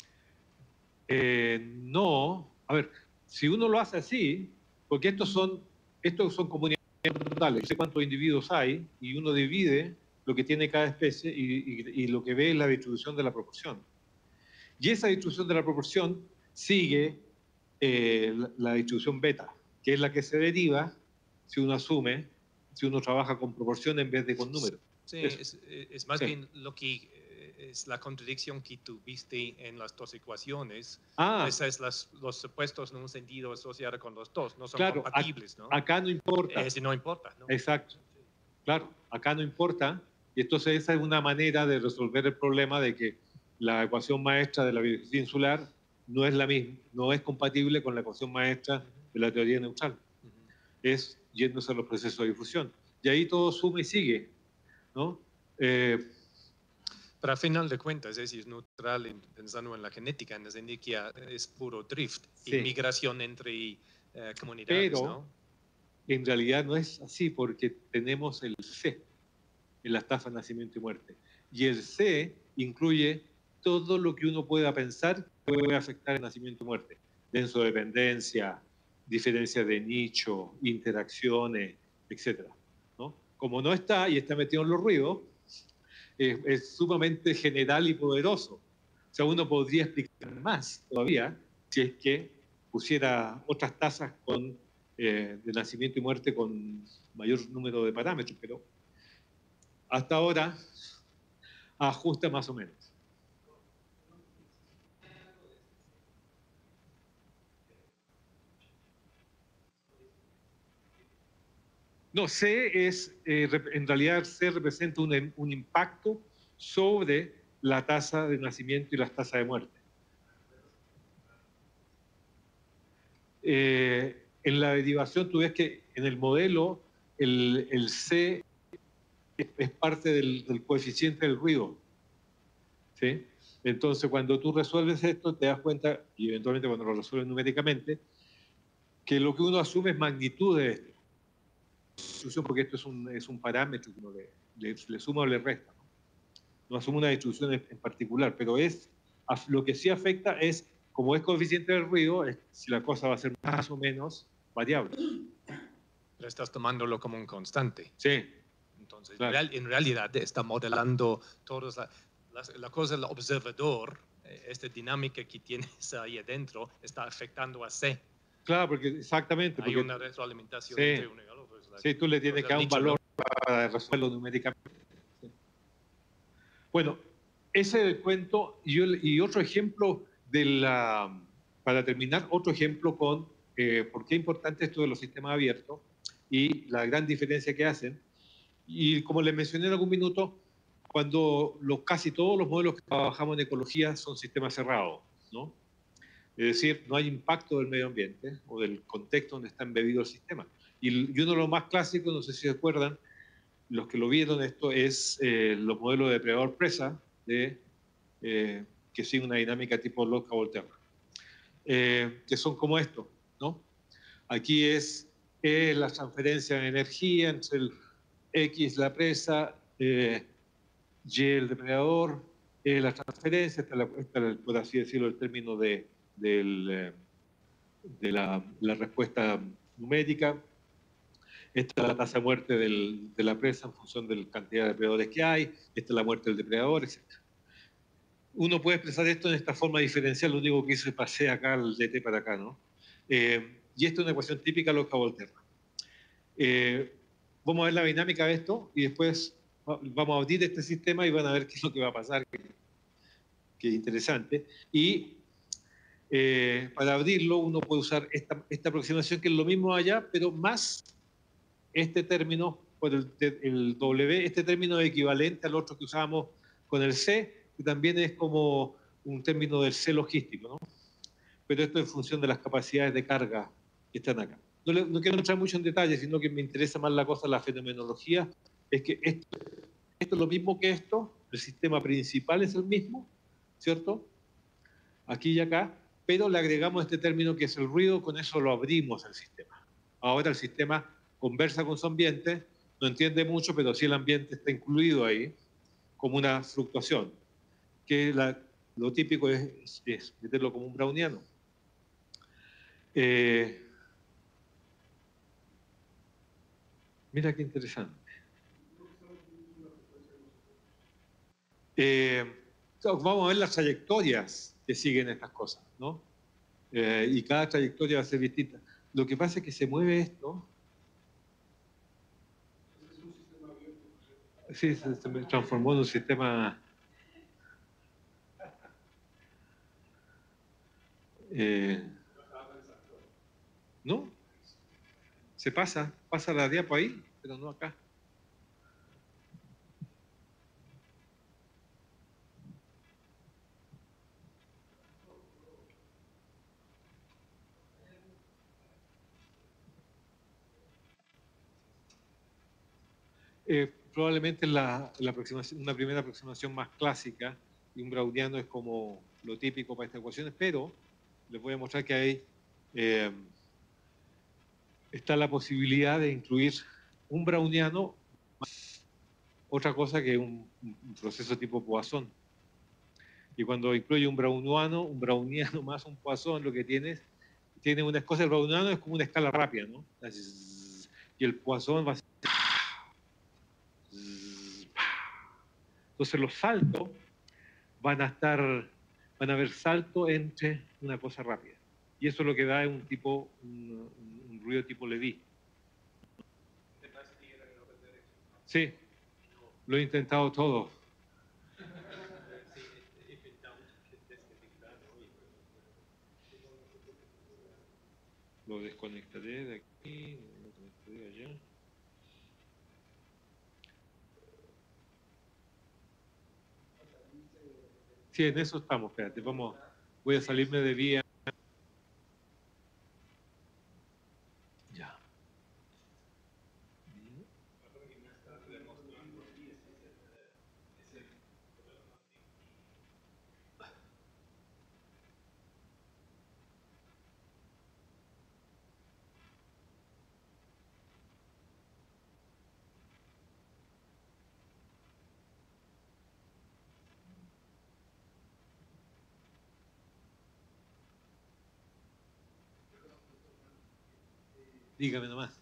No, a ver, si uno lo hace así, porque estos son comunidades totales, no sé cuántos individuos hay, y uno divide lo que tiene cada especie y lo que ve es la distribución de la proporción. Y esa distribución de la proporción sigue la distribución beta, que es la que se deriva si uno trabaja con proporción en vez de con números. Sí, es más bien lo que es la contradicción que tuviste en las dos ecuaciones. Esas los supuestos en un sentido asociado con los dos, no son compatibles, ¿no? Acá no importa. Ese no importa, ¿no? Exacto. Claro, acá no importa. Y entonces esa es una manera de resolver el problema de que la ecuación maestra de la biodiversidad insular no es la misma, no es compatible con la ecuación maestra de la teoría neutral. Es yéndose a los procesos de difusión. Y ahí todo suma y sigue, ¿no? Pero al final de cuentas, es neutral pensando en la genética, en la genética es puro drift, y migración entre comunidades, pero, ¿no? En realidad no es así porque tenemos el C en las tasas de nacimiento y muerte. Y el C incluye todo lo que uno pueda pensar que puede afectar el nacimiento y muerte. Densodependencia, diferencias de nicho, interacciones, etc. ¿No? Como no está y está metido en los ruidos, es sumamente general y poderoso. O sea, uno podría explicar más todavía si es que pusiera otras tasas de nacimiento y muerte con mayor número de parámetros, pero hasta ahora ajusta más o menos. No, C en realidad C representa un impacto sobre la tasa de nacimiento y las tasas de muerte. En la derivación tú ves que en el modelo el C es parte del coeficiente del ruido, ¿sí? Entonces cuando tú resuelves esto te das cuenta, y eventualmente cuando lo resuelves numéricamente, que lo que uno asume es magnitud de esto, porque esto es un parámetro que uno le suma o le resta, ¿no? No asume una distribución en particular, pero lo que sí afecta es, como es coeficiente del ruido, es si la cosa va a ser más o menos variable. Pero estás tomándolo como un constante. Sí. Entonces, claro, en realidad está modelando todas la cosa del observador, esta dinámica que tienes ahí adentro, está afectando a C. Claro, porque exactamente. Hay una retroalimentación entre uno y el otro. Sí, tú le tienes que dar un valor para resolverlo numéricamente. Sí. Bueno, ese es el cuento. Y otro ejemplo para terminar, otro ejemplo con por qué es importante esto de los sistemas abiertos y la gran diferencia que hacen. Y como les mencioné en algún minuto, cuando casi todos los modelos que trabajamos en ecología son sistemas cerrados, ¿no? Es decir, no hay impacto del medio ambiente o del contexto donde está embebido el sistema. Y uno de los más clásicos, no sé si se acuerdan, los que lo vieron esto, es los modelos de depredador-presa, que siguen una dinámica tipo Lotka-Volterra, que son como esto, ¿no? Aquí es la transferencia de energía entre el X, la presa, Y, el depredador, la transferencia, por así decirlo, el término de de la respuesta numérica. Esta es la tasa de muerte de la presa en función de la cantidad de depredadores que hay. Esta es la muerte del depredador, etc. Uno puede expresar esto en esta forma diferencial. Lo único que hice es pasé acá el DT para acá, ¿no? Y esto es una ecuación típica de los Volterra. Vamos a ver la dinámica de esto y después vamos a abrir este sistema y van a ver qué es lo que va a pasar, que es interesante. Y para abrirlo uno puede usar esta aproximación, que es lo mismo allá, pero más este término por el W, este término es equivalente al otro que usábamos con el C, que también es como un término del C logístico, ¿no? Pero esto en función de las capacidades de carga que están acá. No quiero entrar mucho en detalle, sino que me interesa más la cosa, la fenomenología, es que esto es lo mismo que esto, el sistema principal es el mismo, ¿cierto? Aquí y acá, pero le agregamos este término que es el ruido, con eso lo abrimos al sistema. Ahora el sistema conversa con su ambiente, no entiende mucho, pero sí el ambiente está incluido ahí, como una fluctuación, que lo típico es meterlo como un browniano. Mira qué interesante. Vamos a ver las trayectorias que siguen estas cosas, ¿no? Y cada trayectoria va a ser distinta. Lo que pasa es que se mueve esto. Sí, se transformó en un sistema. ¿No? Se pasa la diapo ahí, pero no acá. Probablemente aproximación, una primera aproximación más clásica, y un browniano es como lo típico para estas ecuaciones, pero les voy a mostrar que hay está la posibilidad de incluir un browniano, otra cosa que un proceso tipo Poisson. Y cuando incluye un browniano más un Poisson, lo que tiene una cosa, el browniano es como una escala rápida, ¿no? Y el Poisson va a ser... Entonces los saltos van a haber salto entre una cosa rápida. Y eso lo que da es un ruido tipo Levi. Sí, lo he intentado todo. Lo desconectaré de aquí, lo desconectaré de allá. Sí, en eso estamos, espérate, voy a salirme de vía. Ya. Dígame nomás.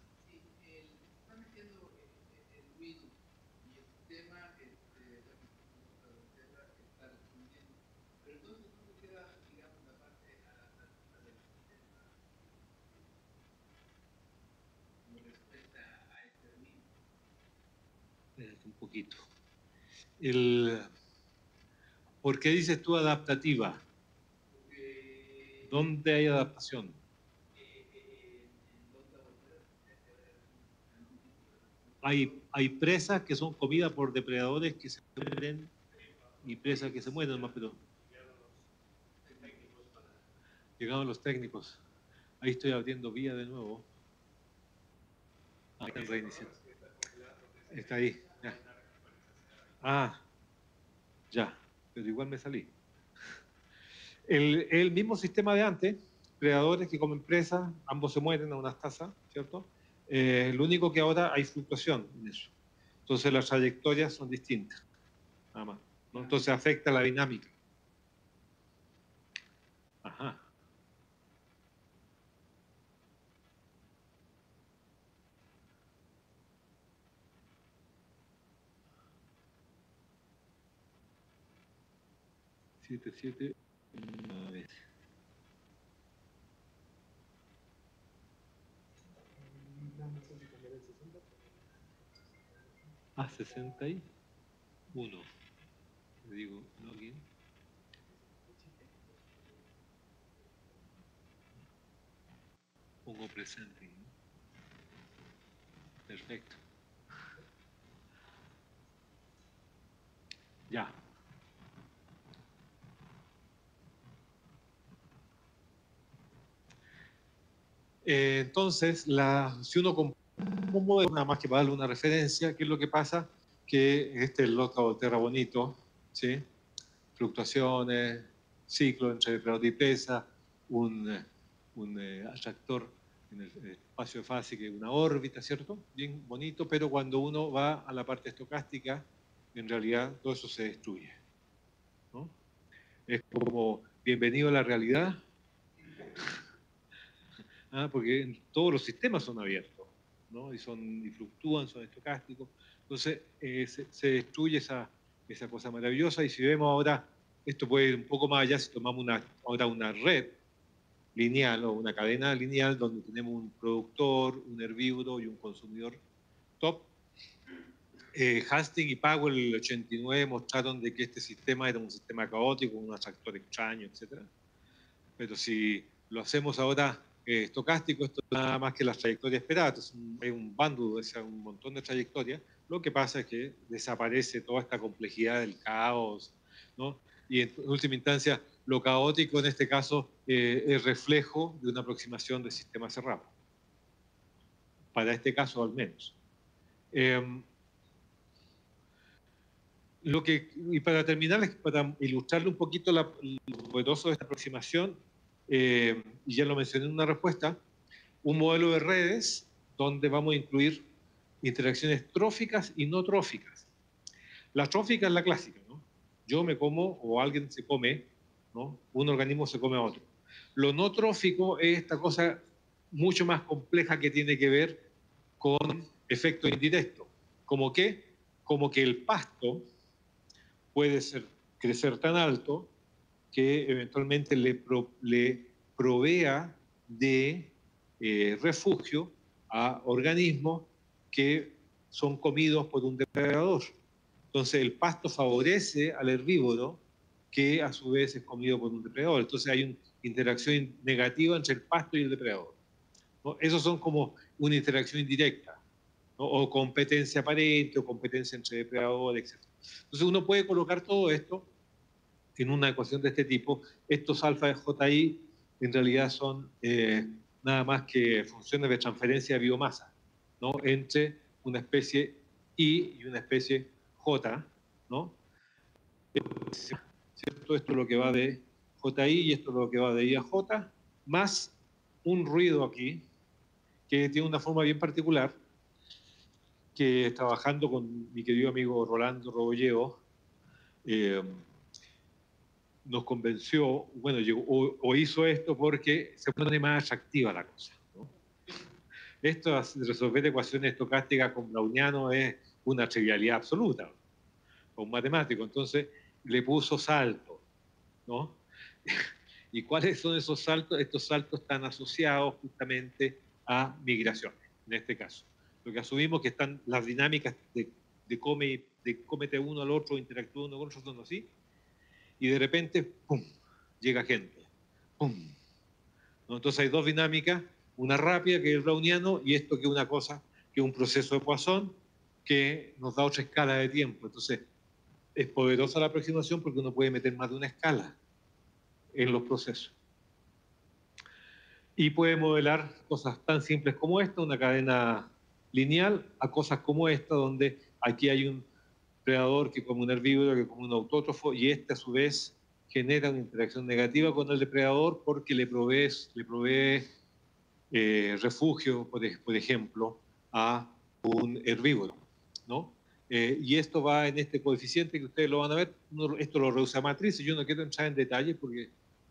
Un poquito. ¿Por qué dices tú adaptativa? ¿Dónde hay adaptación? Hay presas que son comidas por depredadores que se mueren y presas que se mueren más, pero llegaron los técnicos. Ahí estoy abriendo vía de nuevo. Ahí están reiniciando. Está ahí. Ya. Ah, ya, pero igual me salí. El mismo sistema de antes, predadores que comen presas, ambos se mueren a unas tasas, ¿cierto? Lo único que ahora hay fluctuación en eso. Entonces las trayectorias son distintas, nada más, ¿no? Entonces afecta la dinámica. Ajá. 7, una vez. A 61. Le digo login. Pongo presente. Perfecto. Ya. Entonces, si uno compra un modelo, nada más que para darle una referencia, ¿qué es lo que pasa? Que este es el local Terra Bonito, ¿sí? Fluctuaciones, ciclo entre depredador y presa, un atractor en el espacio de fase, que es una órbita, ¿cierto? Bien bonito, pero cuando uno va a la parte estocástica, en realidad todo eso se destruye, ¿no? Es como, bienvenido a la realidad, porque todos los sistemas son abiertos, ¿no? Y fluctúan, son estocásticos. Entonces, se destruye esa cosa maravillosa. Y si vemos ahora, esto puede ir un poco más allá si tomamos ahora una red lineal o una cadena lineal donde tenemos un productor, un herbívoro y un consumidor top. Hastings y Powell en el 89 mostraron de que este sistema era un sistema caótico, un atractor extraño, etc. Pero si lo hacemos ahora estocástico, esto es nada más que las trayectorias esperadas, hay un bando, un montón de trayectorias. Lo que pasa es que desaparece toda esta complejidad del caos, ¿no? Y en última instancia, lo caótico en este caso es reflejo de una aproximación de sistema cerrado. Para este caso, al menos. Y para terminar, para ilustrarle un poquito lo poderoso de esta aproximación, y ya lo mencioné en una respuesta, un modelo de redes donde vamos a incluir interacciones tróficas y no tróficas. La trófica es la clásica, ¿no? Yo me como o alguien se come, ¿no? Un organismo se come a otro. Lo no trófico es esta cosa mucho más compleja que tiene que ver con efectos indirectos. ¿Cómo qué? Como que el pasto puede crecer tan alto que eventualmente le provea de refugio a organismos que son comidos por un depredador. Entonces el pasto favorece al herbívoro que a su vez es comido por un depredador. Entonces hay una interacción negativa entre el pasto y el depredador, ¿no? Esos son como una interacción indirecta, ¿no? O competencia aparente o competencia entre depredadores, etc. Entonces uno puede colocar todo esto en una ecuación de este tipo. Estos alfa de JI en realidad son nada más que funciones de transferencia de biomasa, ¿no? Entre una especie I y una especie J, ¿no? ¿Cierto? Esto es lo que va de JI y esto es lo que va de I a J, más un ruido aquí que tiene una forma bien particular, que trabajando con mi querido amigo Rolando Robollevo, nos convenció, bueno, o hizo esto porque se pone más atractiva la cosa, ¿no? Esto de resolver ecuaciones estocásticas con browniano es una trivialidad absoluta, con un matemático. Entonces le puso salto, ¿no? ¿Y cuáles son esos saltos? Estos saltos están asociados justamente a migraciones, en este caso. Lo que asumimos que están las dinámicas de cómete uno al otro, interactúa uno con otro, son así, y de repente, ¡pum!, llega gente. ¡Pum! ¿No? Entonces hay dos dinámicas, una rápida, que es el browniano, y esto que es una cosa, que es un proceso de Poisson, que nos da otra escala de tiempo. Entonces es poderosa la aproximación porque uno puede meter más de una escala en los procesos. Y puede modelar cosas tan simples como esta, una cadena lineal, a cosas como esta, donde aquí hay un predador que come un herbívoro, que come un autótrofo, y este a su vez genera una interacción negativa con el depredador porque le provee refugio, por ejemplo, a un herbívoro, ¿no? Y esto va en este coeficiente que ustedes lo van a ver. Esto lo reduce a matrices. Yo no quiero entrar en detalles porque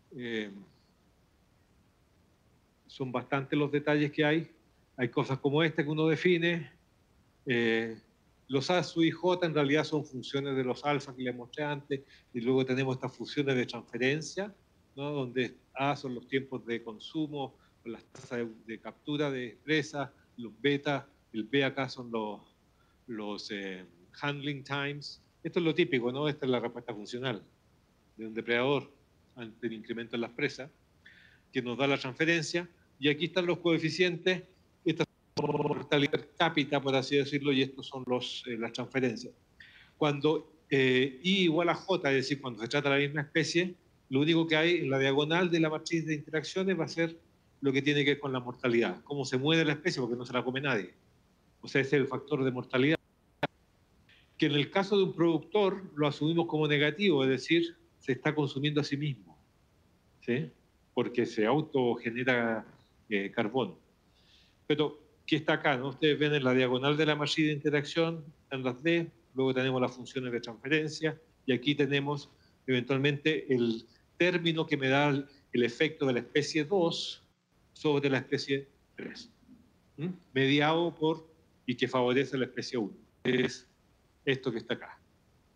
son bastantes los detalles que hay. Hay cosas como esta que uno define, Los A sub y J en realidad son funciones de los alfa que les mostré antes, y luego tenemos estas funciones de transferencia, ¿no? Donde A son los tiempos de consumo, las tasas de captura de presas, los beta, el B acá son los handling times. Esto es lo típico, ¿no? Esta es la respuesta funcional de un depredador ante el incremento en las presas, que nos da la transferencia, y aquí están los coeficientes, esta es la mortalidad per cápita, por así decirlo, y estos son las transferencias. Cuando I igual a J, es decir, cuando se trata de la misma especie, lo único que hay en la diagonal de la matriz de interacciones va a ser lo que tiene que ver con la mortalidad, cómo se mueve la especie, porque no se la come nadie. O sea, ese es el factor de mortalidad. Que en el caso de un productor lo asumimos como negativo, es decir, se está consumiendo a sí mismo, ¿sí? Porque se autogenera carbón. Pero, ¿qué está acá? ¿No? Ustedes ven en la diagonal de la matriz de interacción, están las D, luego tenemos las funciones de transferencia, y aquí tenemos eventualmente el término que me da el efecto de la especie 2 sobre la especie 3, mediado por y que favorece a la especie 1. Es esto que está acá.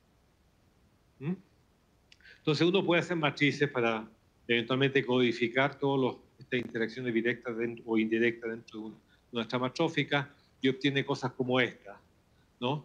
Entonces uno puede hacer matrices para eventualmente codificar todas estas interacciones directas o indirectas dentro de una trama trófica y obtiene cosas como esta, ¿no?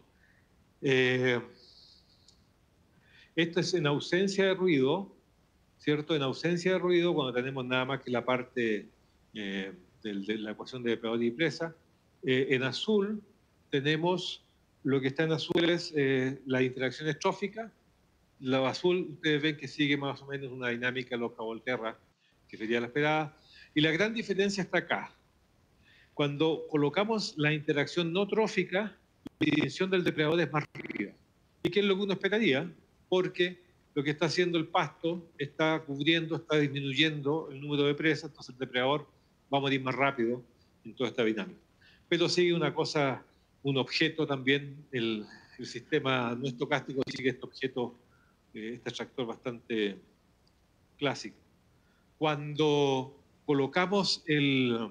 Esto es en ausencia de ruido, ¿cierto? En ausencia de ruido, cuando tenemos nada más que la parte de la ecuación de depredador y presa. En azul tenemos, lo que está en azul es las interacciones tróficas. Lo azul, ustedes ven que sigue más o menos una dinámica loca-volterra, que sería la esperada. Y la gran diferencia está acá. Cuando colocamos la interacción no trófica, la distinción del depredador es más rápida. ¿Y qué es lo que uno esperaría? Porque lo que está haciendo el pasto está cubriendo, está disminuyendo el número de presas, entonces el depredador va a morir más rápido en toda esta dinámica. Pero sigue una cosa, un objeto también, el sistema no estocástico sigue este objeto, este atractor bastante clásico. Cuando colocamos el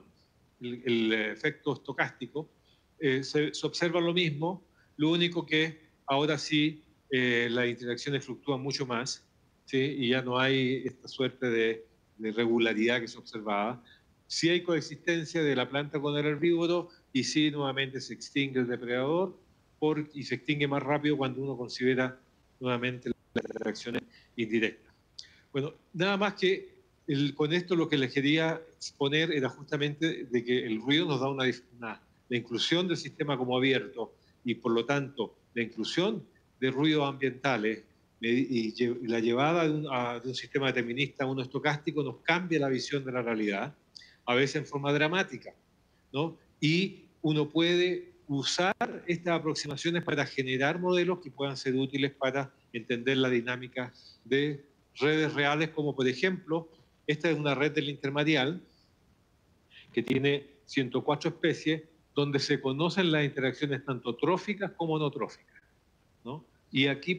efecto estocástico, se observa lo mismo, lo único que ahora sí las interacciones fluctúan mucho más, ¿sí? Y ya no hay esta suerte de regularidad que se observaba. Sí hay coexistencia de la planta con el herbívoro y sí nuevamente se extingue el depredador y se extingue más rápido cuando uno considera nuevamente las interacciones indirectas. Bueno, nada más que con esto lo que les quería exponer era justamente de que el ruido nos da la inclusión del sistema como abierto y por lo tanto la inclusión de ruidos ambientales y la llevada de un sistema determinista a uno estocástico nos cambia la visión de la realidad, a veces en forma dramática, ¿no? Y uno puede usar estas aproximaciones para generar modelos que puedan ser útiles para entender la dinámica de redes reales, como por ejemplo, esta es una red del intermareal que tiene 104 especies, donde se conocen las interacciones tanto tróficas como no tróficas, ¿no? Y aquí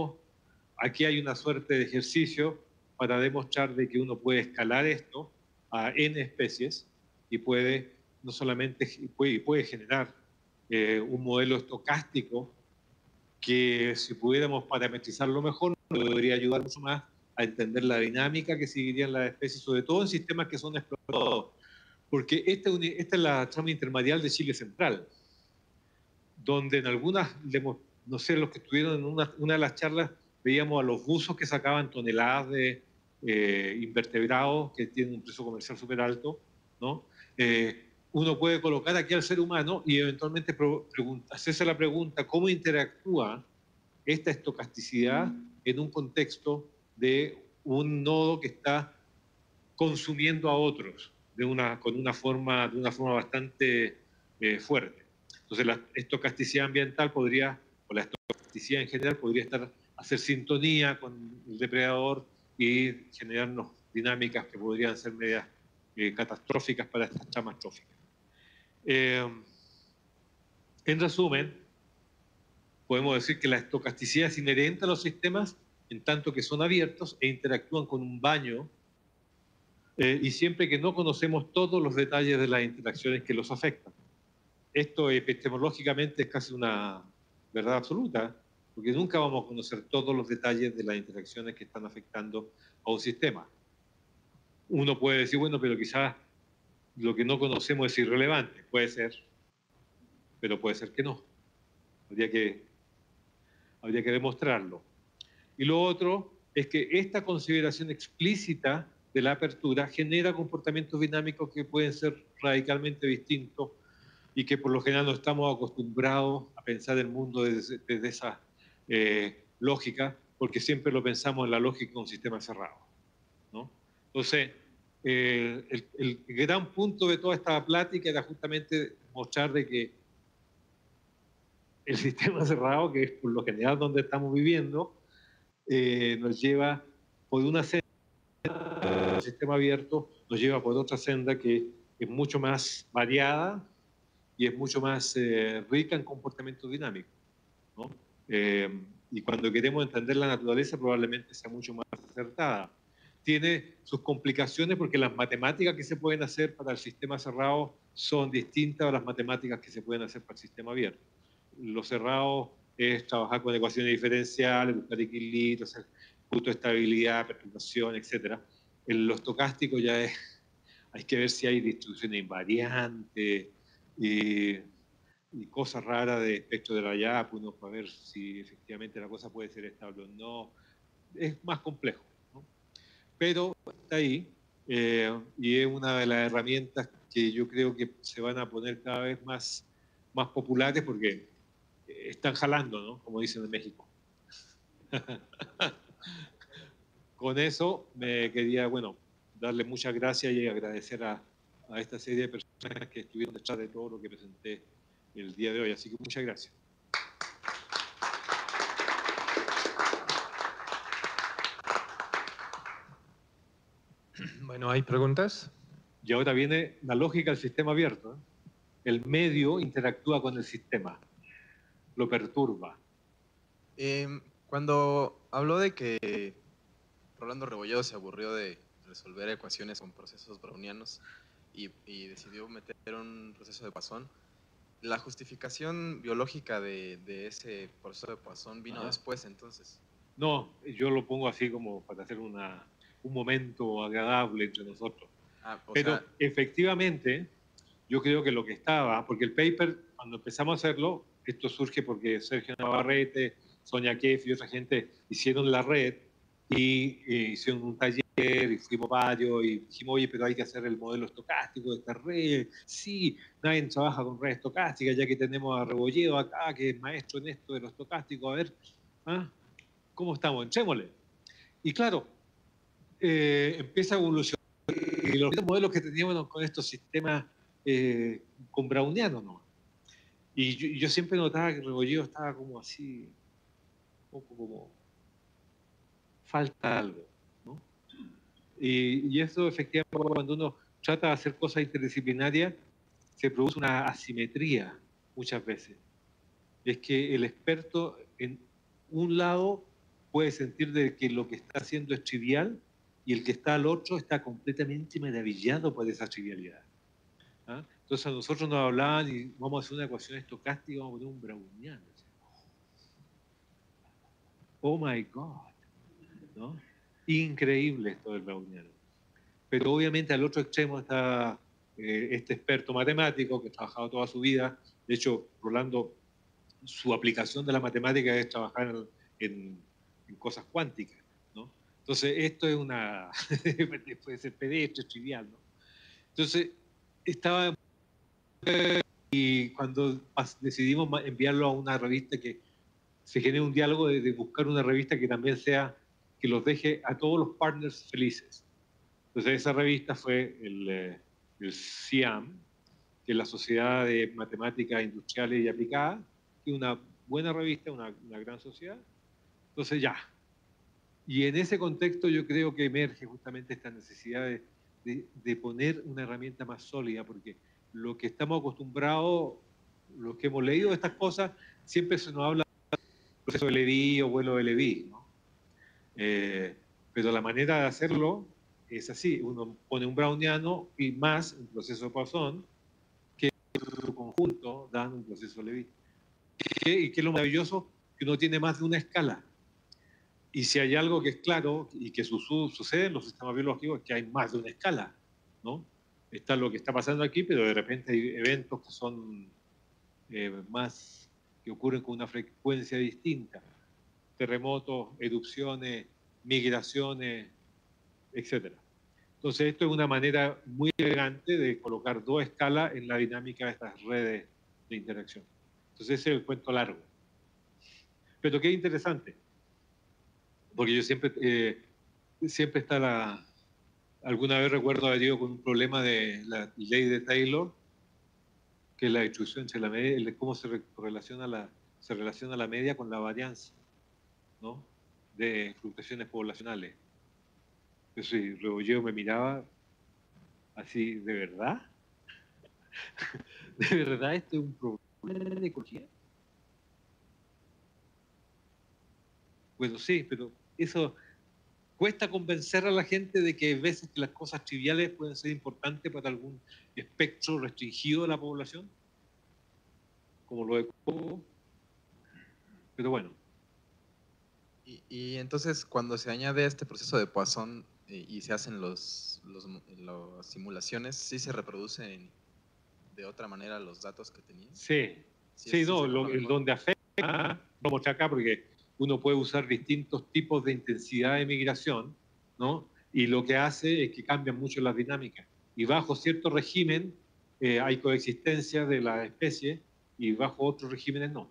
hay una suerte de ejercicio para demostrar de que uno puede escalar esto a n especies y puede no solamente puede generar un modelo estocástico que si pudiéramos parametrizarlo mejor nos podría ayudar mucho más a entender la dinámica que seguirían las especies, sobre todo en sistemas que son explotados. Porque esta es la trama intermareal de Chile Central, donde en algunas, no sé, los que estuvieron en una de las charlas, veíamos a los buzos que sacaban toneladas de invertebrados que tienen un precio comercial súper alto, ¿no? Uno puede colocar aquí al ser humano y eventualmente hacerse la pregunta, ¿cómo interactúa esta estocasticidad en un contexto de un nodo que está consumiendo a otros de una forma bastante fuerte? Entonces la estocasticidad ambiental o la estocasticidad en general podría hacer sintonía con el depredador y generarnos dinámicas que podrían ser medias catastróficas para estas tramas tróficas. En resumen, podemos decir que la estocasticidad es inherente a los sistemas en tanto que son abiertos e interactúan con un baño y siempre que no conocemos todos los detalles de las interacciones que los afectan. Esto epistemológicamente es casi una verdad absoluta, porque nunca vamos a conocer todos los detalles de las interacciones que están afectando a un sistema. Uno puede decir, bueno, pero quizás lo que no conocemos es irrelevante. Puede ser, pero puede ser que no. Habría que demostrarlo. Y lo otro es que esta consideración explícita de la apertura genera comportamientos dinámicos que pueden ser radicalmente distintos y que por lo general no estamos acostumbrados a pensar el mundo desde esa lógica, porque siempre lo pensamos en la lógica de un sistema cerrado, ¿no? Entonces, el gran punto de toda esta plática era justamente mostrar de que el sistema cerrado, que es por lo general donde estamos viviendo, nos lleva por una senda, el sistema abierto nos lleva por otra senda que es mucho más variada y es mucho más rica en comportamiento dinámico, ¿no? Y cuando queremos entender la naturaleza probablemente sea mucho más acertada. Tiene sus complicaciones porque las matemáticas que se pueden hacer para el sistema cerrado son distintas a las matemáticas que se pueden hacer para el sistema abierto. Lo cerrado es trabajar con ecuaciones diferenciales, buscar equilibrios, hacer puntos de estabilidad, perturbación, etc. En lo estocástico ya hay que ver si hay distribuciones invariantes y cosas raras de espectro de Rayap, uno para ver si efectivamente la cosa puede ser estable o no. Es más complejo, ¿no? Pero está ahí y es una de las herramientas que yo creo que se van a poner cada vez más populares porque están jalando, ¿no? Como dicen en México. Con eso me quería, bueno, darle muchas gracias y agradecer a esta serie de personas que estuvieron detrás de todo lo que presenté el día de hoy. Así que muchas gracias. Bueno, ¿hay preguntas? Y ahora viene la lógica del sistema abierto, ¿eh? El medio interactúa con el sistema, lo perturba. Cuando habló de que Rolando Rebolledo se aburrió de resolver ecuaciones con procesos brownianos y decidió meter un proceso de Poisson, la justificación biológica de ese proceso de Poisson vino después, entonces. No, yo lo pongo así como para hacer un momento agradable entre nosotros. Pero efectivamente, yo creo que lo que estaba, porque el paper, cuando empezamos a hacerlo, esto surge porque Sergio Navarrete, Sonia Keff y otra gente hicieron la red y hicieron un taller y fuimos varios y dijimos, oye, pero hay que hacer el modelo estocástico de esta red. Sí, nadie trabaja con redes estocásticas, ya que tenemos a Rebolledo acá, que es maestro en esto de lo estocástico. A ver, ¿cómo estamos? Entrémosle. Y claro, empieza a evolucionar. Y los modelos que teníamos con estos sistemas con brownianos, ¿no? Y yo siempre notaba que Rebolledo estaba como así, un poco como falta algo, ¿no? Y eso efectivamente cuando uno trata de hacer cosas interdisciplinarias se produce una asimetría muchas veces. Es que el experto en un lado puede sentir de que lo que está haciendo es trivial y el que está al otro está completamente maravillado por esa trivialidad. ¿Ah? Entonces a nosotros nos hablaban y vamos a hacer una ecuación estocástica, vamos a poner un browniano. Oh my God, ¿no? Increíble esto del browniano. Pero obviamente al otro extremo está este experto matemático que ha trabajado toda su vida. De hecho, Rolando, su aplicación de la matemática es trabajar en cosas cuánticas, ¿no? Entonces esto es una... puede ser pedestre, trivial, ¿no? Entonces estaba... Y cuando decidimos enviarlo a una revista que se genere un diálogo de buscar una revista que también sea, que los deje a todos los partners felices. Entonces esa revista fue el SIAM, que es la Sociedad de Matemáticas Industriales y Aplicadas, que es una buena revista, una gran sociedad. Entonces ya. Y en ese contexto yo creo que emerge justamente esta necesidad de poner una herramienta más sólida, porque lo que estamos acostumbrados, los que hemos leído estas cosas, siempre se nos habla del proceso de Levi o vuelo de Levi, ¿no? Pero la manera de hacerlo es así, uno pone un browniano y más un proceso de Poisson que en su conjunto dan un proceso Levi. ¿Y qué es lo maravilloso? Que uno tiene más de una escala. Y si hay algo que es claro y que sucede en los sistemas biológicos, es que hay más de una escala, ¿no? Está lo que está pasando aquí, pero de repente hay eventos que son que ocurren con una frecuencia distinta. Terremotos, erupciones, migraciones, etc. Entonces, esto es una manera muy elegante de colocar dos escalas en la dinámica de estas redes de interacción. Entonces, ese es el cuento largo. Pero qué interesante, porque yo siempre está alguna vez recuerdo haber ido con un problema de la ley de Taylor, que es la distribución entre la media, cómo se relaciona la media con la varianza, ¿no? De fluctuaciones poblacionales. Eso, y Rebolledo me miraba así, ¿de verdad? ¿De verdad esto es un problema de ecología? Bueno, sí, pero eso cuesta convencer a la gente de que hay veces que las cosas triviales pueden ser importantes para algún espectro restringido de la población, como lo de Cobo. Pero bueno. Y entonces, cuando se añade este proceso de Poisson y se hacen las simulaciones, ¿sí se reproducen de otra manera los datos que tenían? Sí, sí, no, donde afecta, lo mostré acá porque uno puede usar distintos tipos de intensidad de migración, ¿no? Y lo que hace es que cambian mucho las dinámicas. Y bajo cierto régimen hay coexistencia de las especies y bajo otros regímenes no.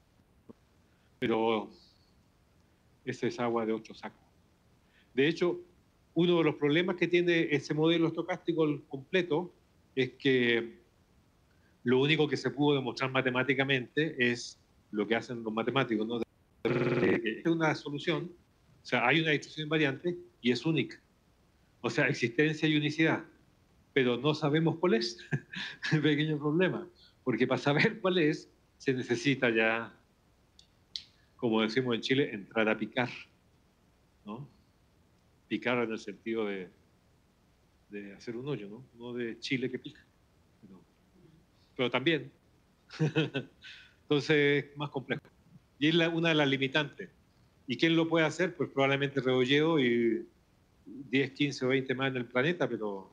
Pero esa es agua de otro saco. De hecho, uno de los problemas que tiene ese modelo estocástico completo es que lo único que se pudo demostrar matemáticamente es lo que hacen los matemáticos, ¿no? Es una solución, o sea, hay una distribución invariante y es única. O sea, existencia y unicidad, pero no sabemos cuál es. El pequeño problema, porque para saber cuál es, se necesita ya, como decimos en Chile, entrar a picar, ¿no? Picar en el sentido de hacer un hoyo, ¿no? No de chile que pica, pero también. Entonces, más complejo. Y es una de las limitantes. ¿Y quién lo puede hacer? Pues probablemente Rebolledo y 10, 15 o 20 más en el planeta, pero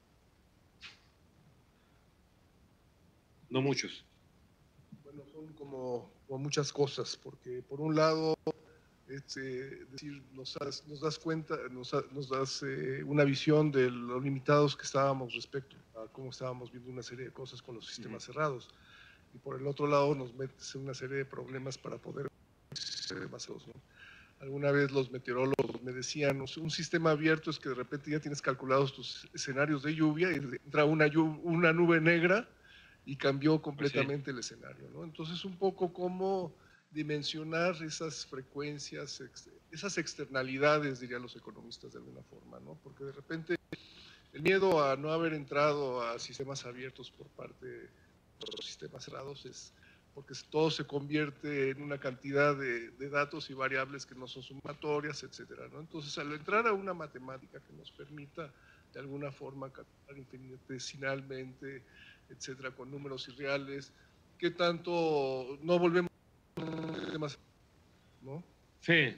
no muchos. Bueno, son como muchas cosas, porque por un lado, decir, nos das cuenta, nos das una visión de lo limitados que estábamos respecto a cómo estábamos viendo una serie de cosas con los sistemas cerrados. Y por el otro lado nos metes en una serie de problemas para poder más, ¿no? Alguna vez los meteorólogos me decían, un sistema abierto es que de repente ya tienes calculados tus escenarios de lluvia y entra una nube negra y cambió completamente el escenario, ¿no? Entonces, un poco cómo dimensionar esas frecuencias, esas externalidades, dirían los economistas de alguna forma, ¿no? Porque de repente el miedo a no haber entrado a sistemas abiertos por parte de los sistemas cerrados es porque todo se convierte en una cantidad de datos y variables que no son sumatorias, etcétera, ¿no? Entonces, al entrar a una matemática que nos permita de alguna forma calcular infinitesimalmente, etcétera, con números irreales, ¿qué tanto no volvemos a temas, ¿no? Sí.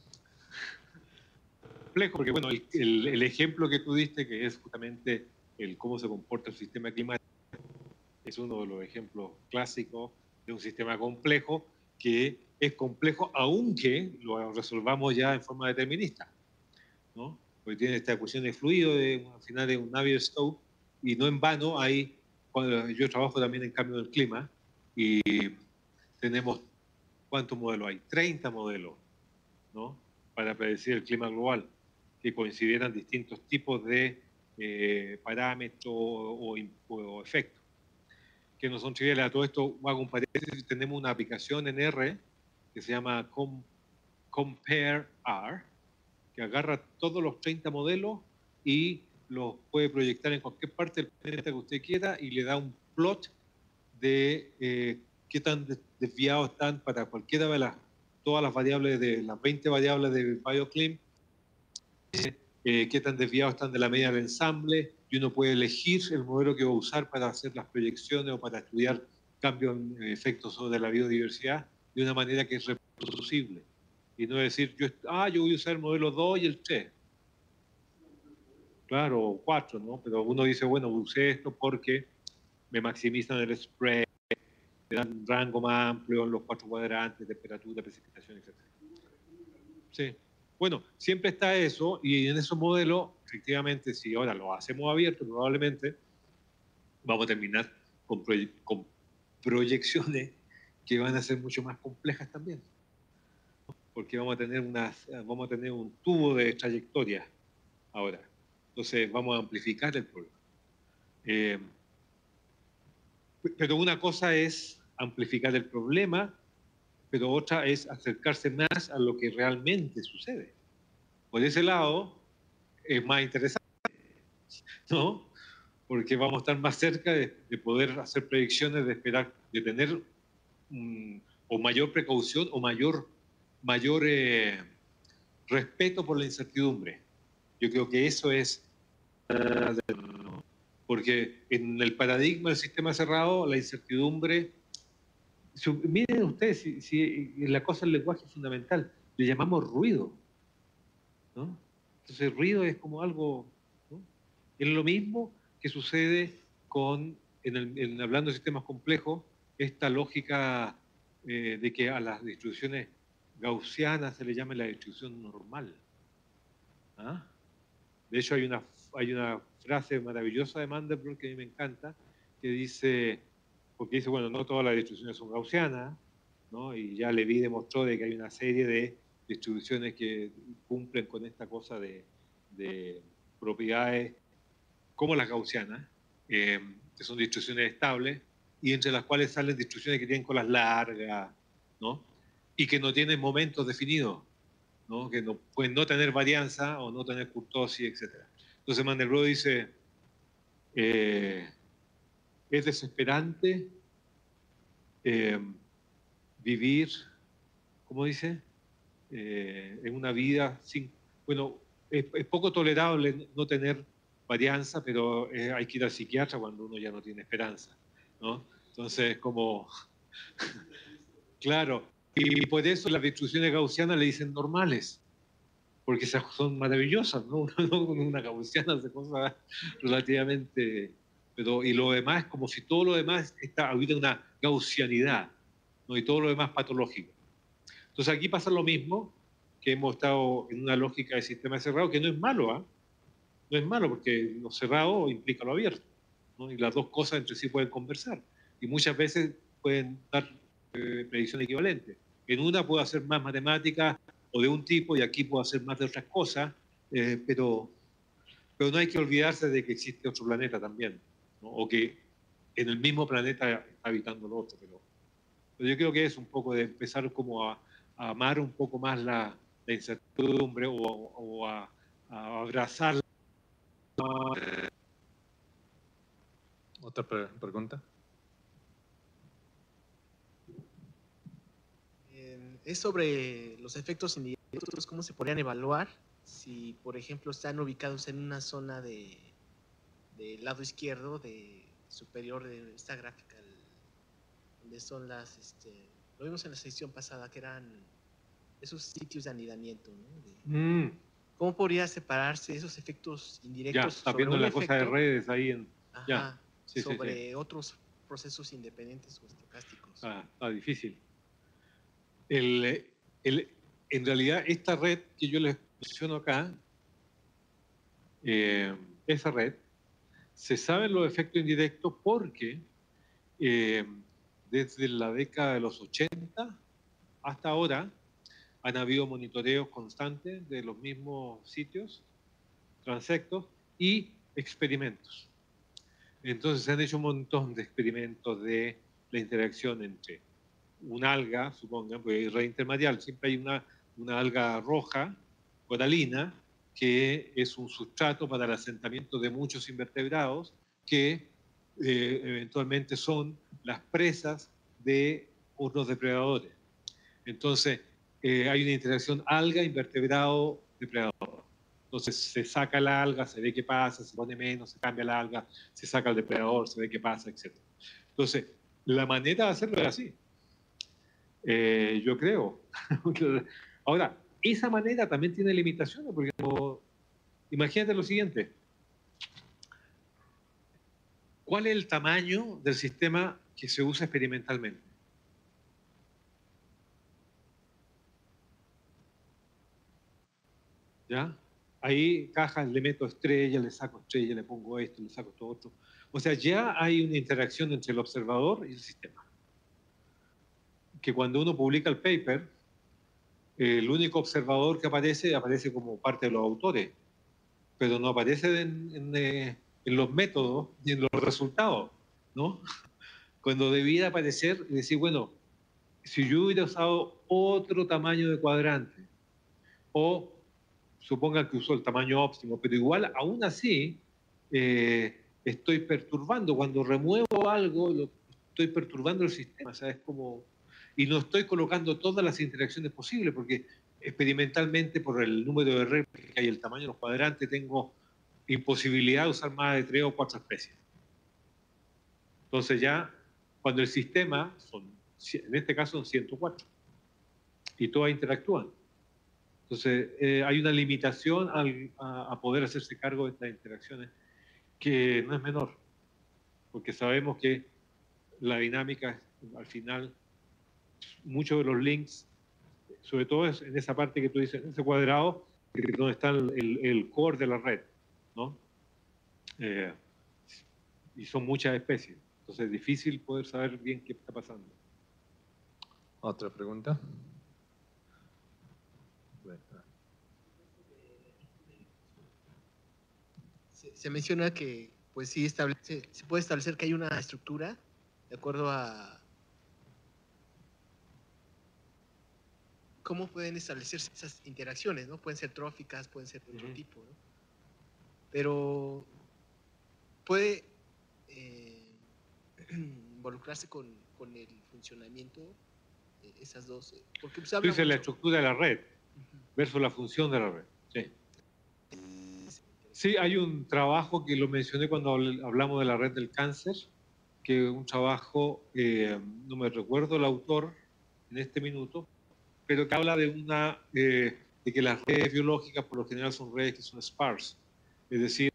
Complejo, porque bueno, el ejemplo que tú diste, que es justamente el cómo se comporta el sistema climático, es uno de los ejemplos clásicos de un sistema complejo, que es complejo aunque lo resolvamos ya en forma determinista, ¿no? Porque tiene esta ecuación de fluido, al final de un Navier-Stokes, y no en vano yo trabajo también en cambio del clima, y tenemos, ¿cuántos modelos hay? 30 modelos, ¿no? Para predecir el clima global, que consideran distintos tipos de parámetros o efectos, que no son triviales. A todo esto hago un paréntesis, tenemos una aplicación en R que se llama Compare R, que agarra todos los 30 modelos y los puede proyectar en cualquier parte del planeta que usted quiera y le da un plot de qué tan desviados están para cualquiera de todas las variables, de las 20 variables de BioClim, qué tan desviados están de la media del ensamble, y uno puede elegir el modelo que va a usar para hacer las proyecciones o para estudiar cambios, efectos sobre la biodiversidad de una manera que es reproducible. Y no decir, yo voy a usar el modelo 2 y el 3. Claro, o 4, ¿no? Pero uno dice, bueno, usé esto porque me maximizan el spread, me dan un rango más amplio en los 4 cuadrantes, temperatura, precipitación, etc. Sí. Bueno, siempre está eso, y en esos modelos, efectivamente, si ahora lo hacemos abierto, probablemente vamos a terminar con proyecciones que van a ser mucho más complejas también. Porque vamos a tener un tubo de trayectoria ahora. Entonces vamos a amplificar el problema. Pero una cosa es amplificar el problema, pero otra es acercarse más a lo que realmente sucede. Por ese lado es más interesante, ¿no? Porque vamos a estar más cerca de poder hacer predicciones, de esperar, de tener o mayor precaución o mayor respeto por la incertidumbre. Yo creo que eso es, porque en el paradigma del sistema cerrado, la incertidumbre, miren ustedes, si la cosa del lenguaje es fundamental, le llamamos ruido, ¿no? Entonces ruido es como algo, ¿no? Es lo mismo que sucede hablando de sistemas complejos, esta lógica de que a las distribuciones gaussianas se le llama la distribución normal. ¿Ah? De hecho, hay una frase maravillosa de Mandelbrot que a mí me encanta, que dice, porque dice, bueno, no todas las distribuciones son gaussianas, ¿no? Y ya Levi demostró de que hay una serie de distribuciones que cumplen con esta cosa de propiedades como las gaussianas, que son distribuciones estables, y entre las cuales salen distribuciones que tienen colas largas, ¿no? Y que no tienen momentos definidos, ¿no? Que no, pueden no tener varianza o no tener kurtosis, etc. Entonces Mandelbrot dice, es desesperante vivir, ¿cómo dice? En una vida sin... Bueno, es poco tolerable no tener varianza, pero hay que ir al psiquiatra cuando uno ya no tiene esperanza, ¿no? Entonces, como... Claro, y por eso las distribuciones gaussianas le dicen normales, porque son maravillosas, ¿no? Una gaussiana hace cosas relativamente... y lo demás es como si todo lo demás hubiera una gaussianidad, ¿no? Y todo lo demás patológico. Entonces aquí pasa lo mismo, que hemos estado en una lógica de sistema cerrado, que no es malo, ¿eh? No es malo, porque lo cerrado implica lo abierto, ¿no? Y las dos cosas entre sí pueden conversar. Y muchas veces pueden dar predicciones equivalentes. En una puedo hacer más matemáticas o de un tipo, y aquí puedo hacer más de otras cosas, pero no hay que olvidarse de que existe otro planeta también, ¿no? O que en el mismo planeta está habitando el otro. Pero yo creo que es un poco de empezar como a amar un poco más la incertidumbre o a abrazar. ¿Otra pregunta? Es sobre los efectos indirectos, cómo se podrían evaluar si, por ejemplo, están ubicados en una zona del lado izquierdo superior de esta gráfica, donde son lo vimos en la sección pasada, que eran esos sitios de anidamiento, ¿no? ¿Cómo podría separarse esos efectos indirectos? Ya, está viendo la cosa de redes ahí sobre otros procesos independientes o estocásticos. Está difícil. En realidad, esta red que yo les menciono acá, esa red, se saben los efectos indirectos porque desde la década de los 80 hasta ahora han habido monitoreos constantes de los mismos sitios, transectos y experimentos. Entonces se han hecho un montón de experimentos de la interacción entre un alga, supongan, porque es red intermareal, siempre hay una alga roja, coralina, que es un sustrato para el asentamiento de muchos invertebrados que eventualmente son las presas de otros depredadores. Entonces, hay una interacción alga-invertebrado-depredador. Entonces, se saca la alga, se ve qué pasa, se pone menos, se cambia la alga, se saca el depredador, se ve qué pasa, etc. Entonces, La manera de hacerlo es así. Yo creo. Ahora, esa manera también tiene limitaciones, porque imagínate lo siguiente. ¿Cuál es el tamaño del sistema que se usa experimentalmente? ¿Ya? Ahí cajas, le meto estrella, le saco estrella, le pongo esto, le saco esto otro. O sea, ya hay una interacción entre el observador y el sistema. Que cuando uno publica el paper, el único observador que aparece como parte de los autores, pero no aparece en los métodos ni en los resultados, ¿no? Cuando debía aparecer y decir, bueno, si yo hubiera usado otro tamaño de cuadrante, o supongan que usó el tamaño óptimo, pero igual, aún así, estoy perturbando. Cuando remuevo algo, estoy perturbando el sistema. O sea, es como... Y no estoy colocando todas las interacciones posibles, porque experimentalmente, por el número de réplicas y el tamaño de los cuadrantes, tengo imposibilidad de usar más de 3 o 4 especies. Entonces ya, cuando el sistema, en este caso son 104, y todas interactúan. Entonces, hay una limitación a poder hacerse cargo de estas interacciones que no es menor, porque sabemos que la dinámica, al final, muchos de los links, sobre todo en esa parte que tú dices, en ese cuadrado, donde está el core de la red, ¿no? Y son muchas especies, entonces es difícil poder saber bien qué está pasando. ¿Otra pregunta? Se menciona que, pues sí, se puede establecer que hay una estructura de acuerdo a cómo pueden establecerse esas interacciones, ¿no? Pueden ser tróficas, pueden ser de otro tipo, ¿no? Pero puede involucrarse con el funcionamiento de esas dos. Porque pues, Tú dices la estructura de la red versus la función de la red. Sí. Sí, hay un trabajo que lo mencioné cuando hablamos de la red del cáncer, que es un trabajo, no me recuerdo el autor en este minuto, pero que habla de que las redes biológicas por lo general son redes que son sparse, es decir,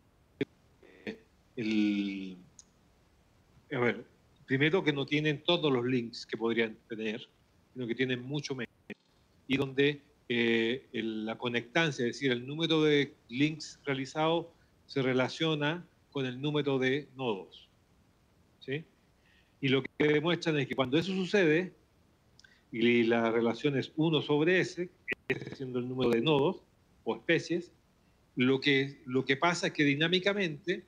primero que no tienen todos los links que podrían tener, sino que tienen mucho menos, y donde la conectancia, es decir, el número de links realizados se relaciona con el número de nodos, ¿sí? Y lo que demuestran es que cuando eso sucede, y la relación es 1 sobre S, siendo el número de nodos o especies, lo que pasa es que dinámicamente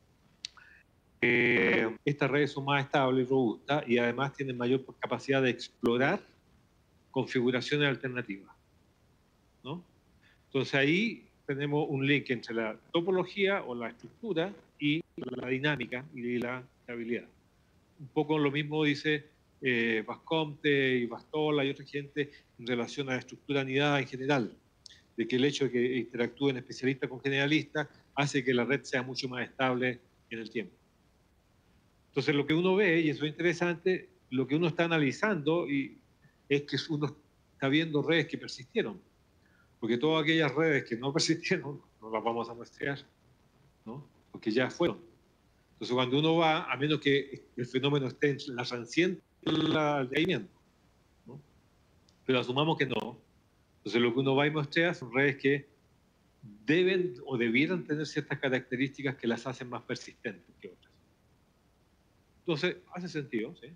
estas redes son más estables y robustas y además tienen mayor capacidad de explorar configuraciones alternativas, ¿no? Entonces ahí tenemos un link entre la topología o la estructura y la dinámica y la estabilidad. Un poco lo mismo dice Bascomte y Bastola y otra gente en relación a la estructura anidada en general, de que el hecho de que interactúen especialistas con generalistas hace que la red sea mucho más estable en el tiempo. Entonces lo que uno ve, y eso es interesante, lo que uno está analizando es que uno está viendo redes que persistieron, porque todas aquellas redes que no persistieron no las vamos a muestrear, ¿no? Porque ya fueron. Entonces cuando uno va, a menos que el fenómeno esté en la ranciente del caimiento, ¿no? Pero asumamos que no. Entonces lo que uno va y muestra son redes que deben o debieran tener ciertas características que las hacen más persistentes que otras. Entonces, hace sentido, ¿sí?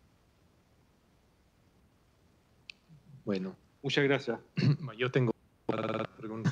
Bueno. Muchas gracias. Yo tengo otra pregunta.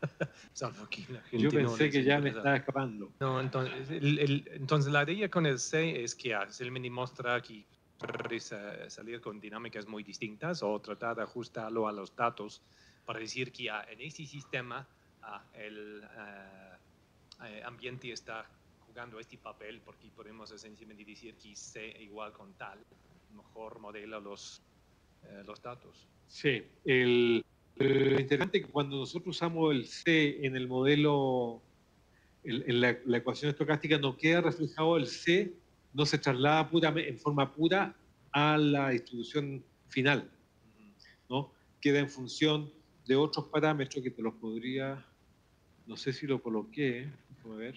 Yo pensé que ya me estaba escapando. No, entonces la idea con el C es que el mini muestra que salir con dinámicas muy distintas o tratar de ajustarlo a los datos para decir que en este sistema el ambiente está jugando este papel, porque podemos esencialmente decir que C igual con tal, mejor modela los datos. Sí, lo interesante es que cuando nosotros usamos el C en el modelo, en la ecuación estocástica, no queda reflejado el C no se traslada en forma pura a la distribución final, ¿no? Queda en función de otros parámetros que te los podría, no sé si lo coloqué, déjame ver.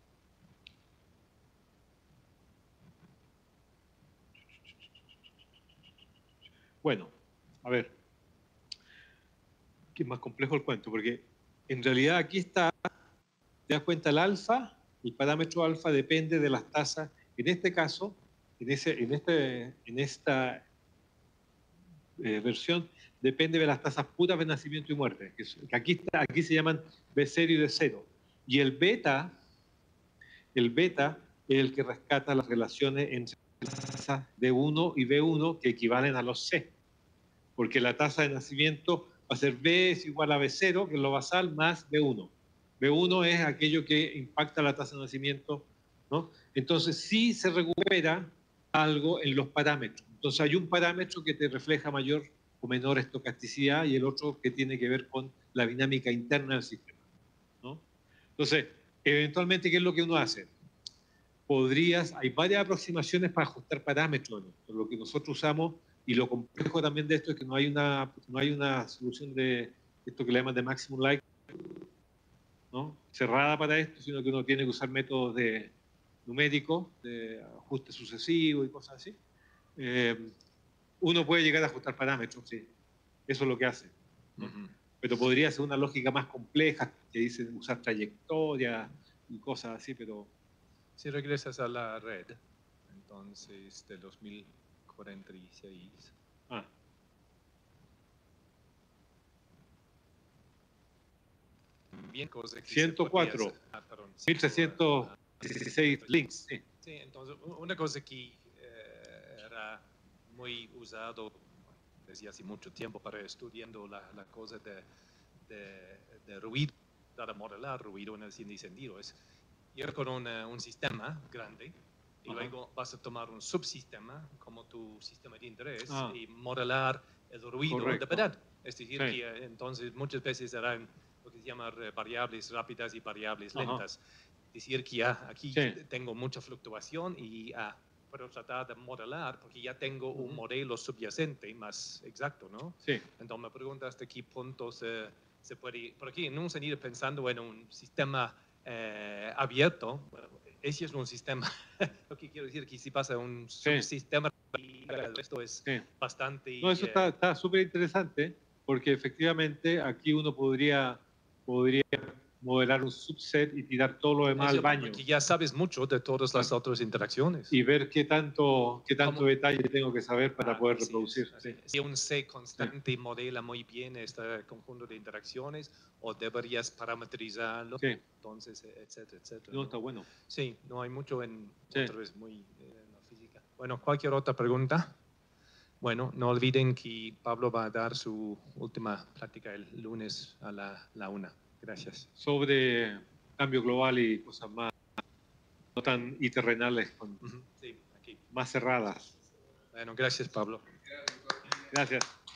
Bueno, a ver, que es más complejo el cuento, porque en realidad aquí está, te das cuenta, el parámetro alfa depende de las tasas, en este caso, en esta versión, depende de las tasas puras de nacimiento y muerte, que aquí se llaman B0 y D0. Y el beta es el que rescata las relaciones entre tasas D1 y B1 que equivalen a los C, porque la tasa de nacimiento va a ser B es igual a B0, que es lo basal, más B1. B1 es aquello que impacta la tasa de nacimiento, ¿no? Entonces sí se recupera algo en los parámetros. Entonces hay un parámetro que te refleja mayor o menor estocasticidad y el otro que tiene que ver con la dinámica interna del sistema, ¿no? Entonces, eventualmente, ¿qué es lo que uno hace? Hay varias aproximaciones para ajustar parámetros, ¿no? Lo que nosotros usamos, y lo complejo también de esto es que no hay una solución de esto que le llaman de maximum likelihood, ¿no? Cerrada para esto, sino que uno tiene que usar métodos numéricos, de ajuste sucesivo y cosas así. Uno puede llegar a ajustar parámetros, sí. Eso es lo que hace, ¿no? Pero podría ser una lógica más compleja, que dice usar trayectoria y cosas así, pero... Si regresas a la red, entonces, de 2046. Ah. Bien, cosa que 104. Perdón, 1316 links. Sí. Sí, entonces, una cosa que era muy usado desde hace mucho tiempo para estudiando la cosa de ruido, para modelar ruido en el sentido, es ir con un sistema grande y luego vas a tomar un subsistema como tu sistema de interés y modelar el ruido de verdad. Es decir, que entonces muchas veces serán lo que se llama variables rápidas y variables lentas. Es decir, que aquí tengo mucha fluctuación y puedo tratar de modelar porque ya tengo un modelo subyacente más exacto, ¿no? Sí. Entonces me preguntas hasta qué punto se puede, por aquí en un sentido pensando en un sistema abierto, bueno, ese es un sistema, lo que quiero decir que si pasa un subsistema, el resto es bastante... No, eso está súper interesante, porque efectivamente aquí uno podría modelar un subset y tirar todo lo demás al baño. Porque ya sabes mucho de todas las otras interacciones. Y ver qué tanto detalle tengo que saber para poder reproducir. Si un C constante modela muy bien este conjunto de interacciones, o deberías parametrizarlo, entonces, etcétera, etcétera. No, está bueno. Sí, no hay mucho en otra vez muy en la física. Bueno, ¿cualquier otra pregunta? Bueno, no olviden que Pablo va a dar su última plática el lunes a la 1. Gracias. Sobre cambio global y cosas más, no tan iterrenales, Sí, aquí. Más cerradas. Bueno, gracias, Pablo. Gracias.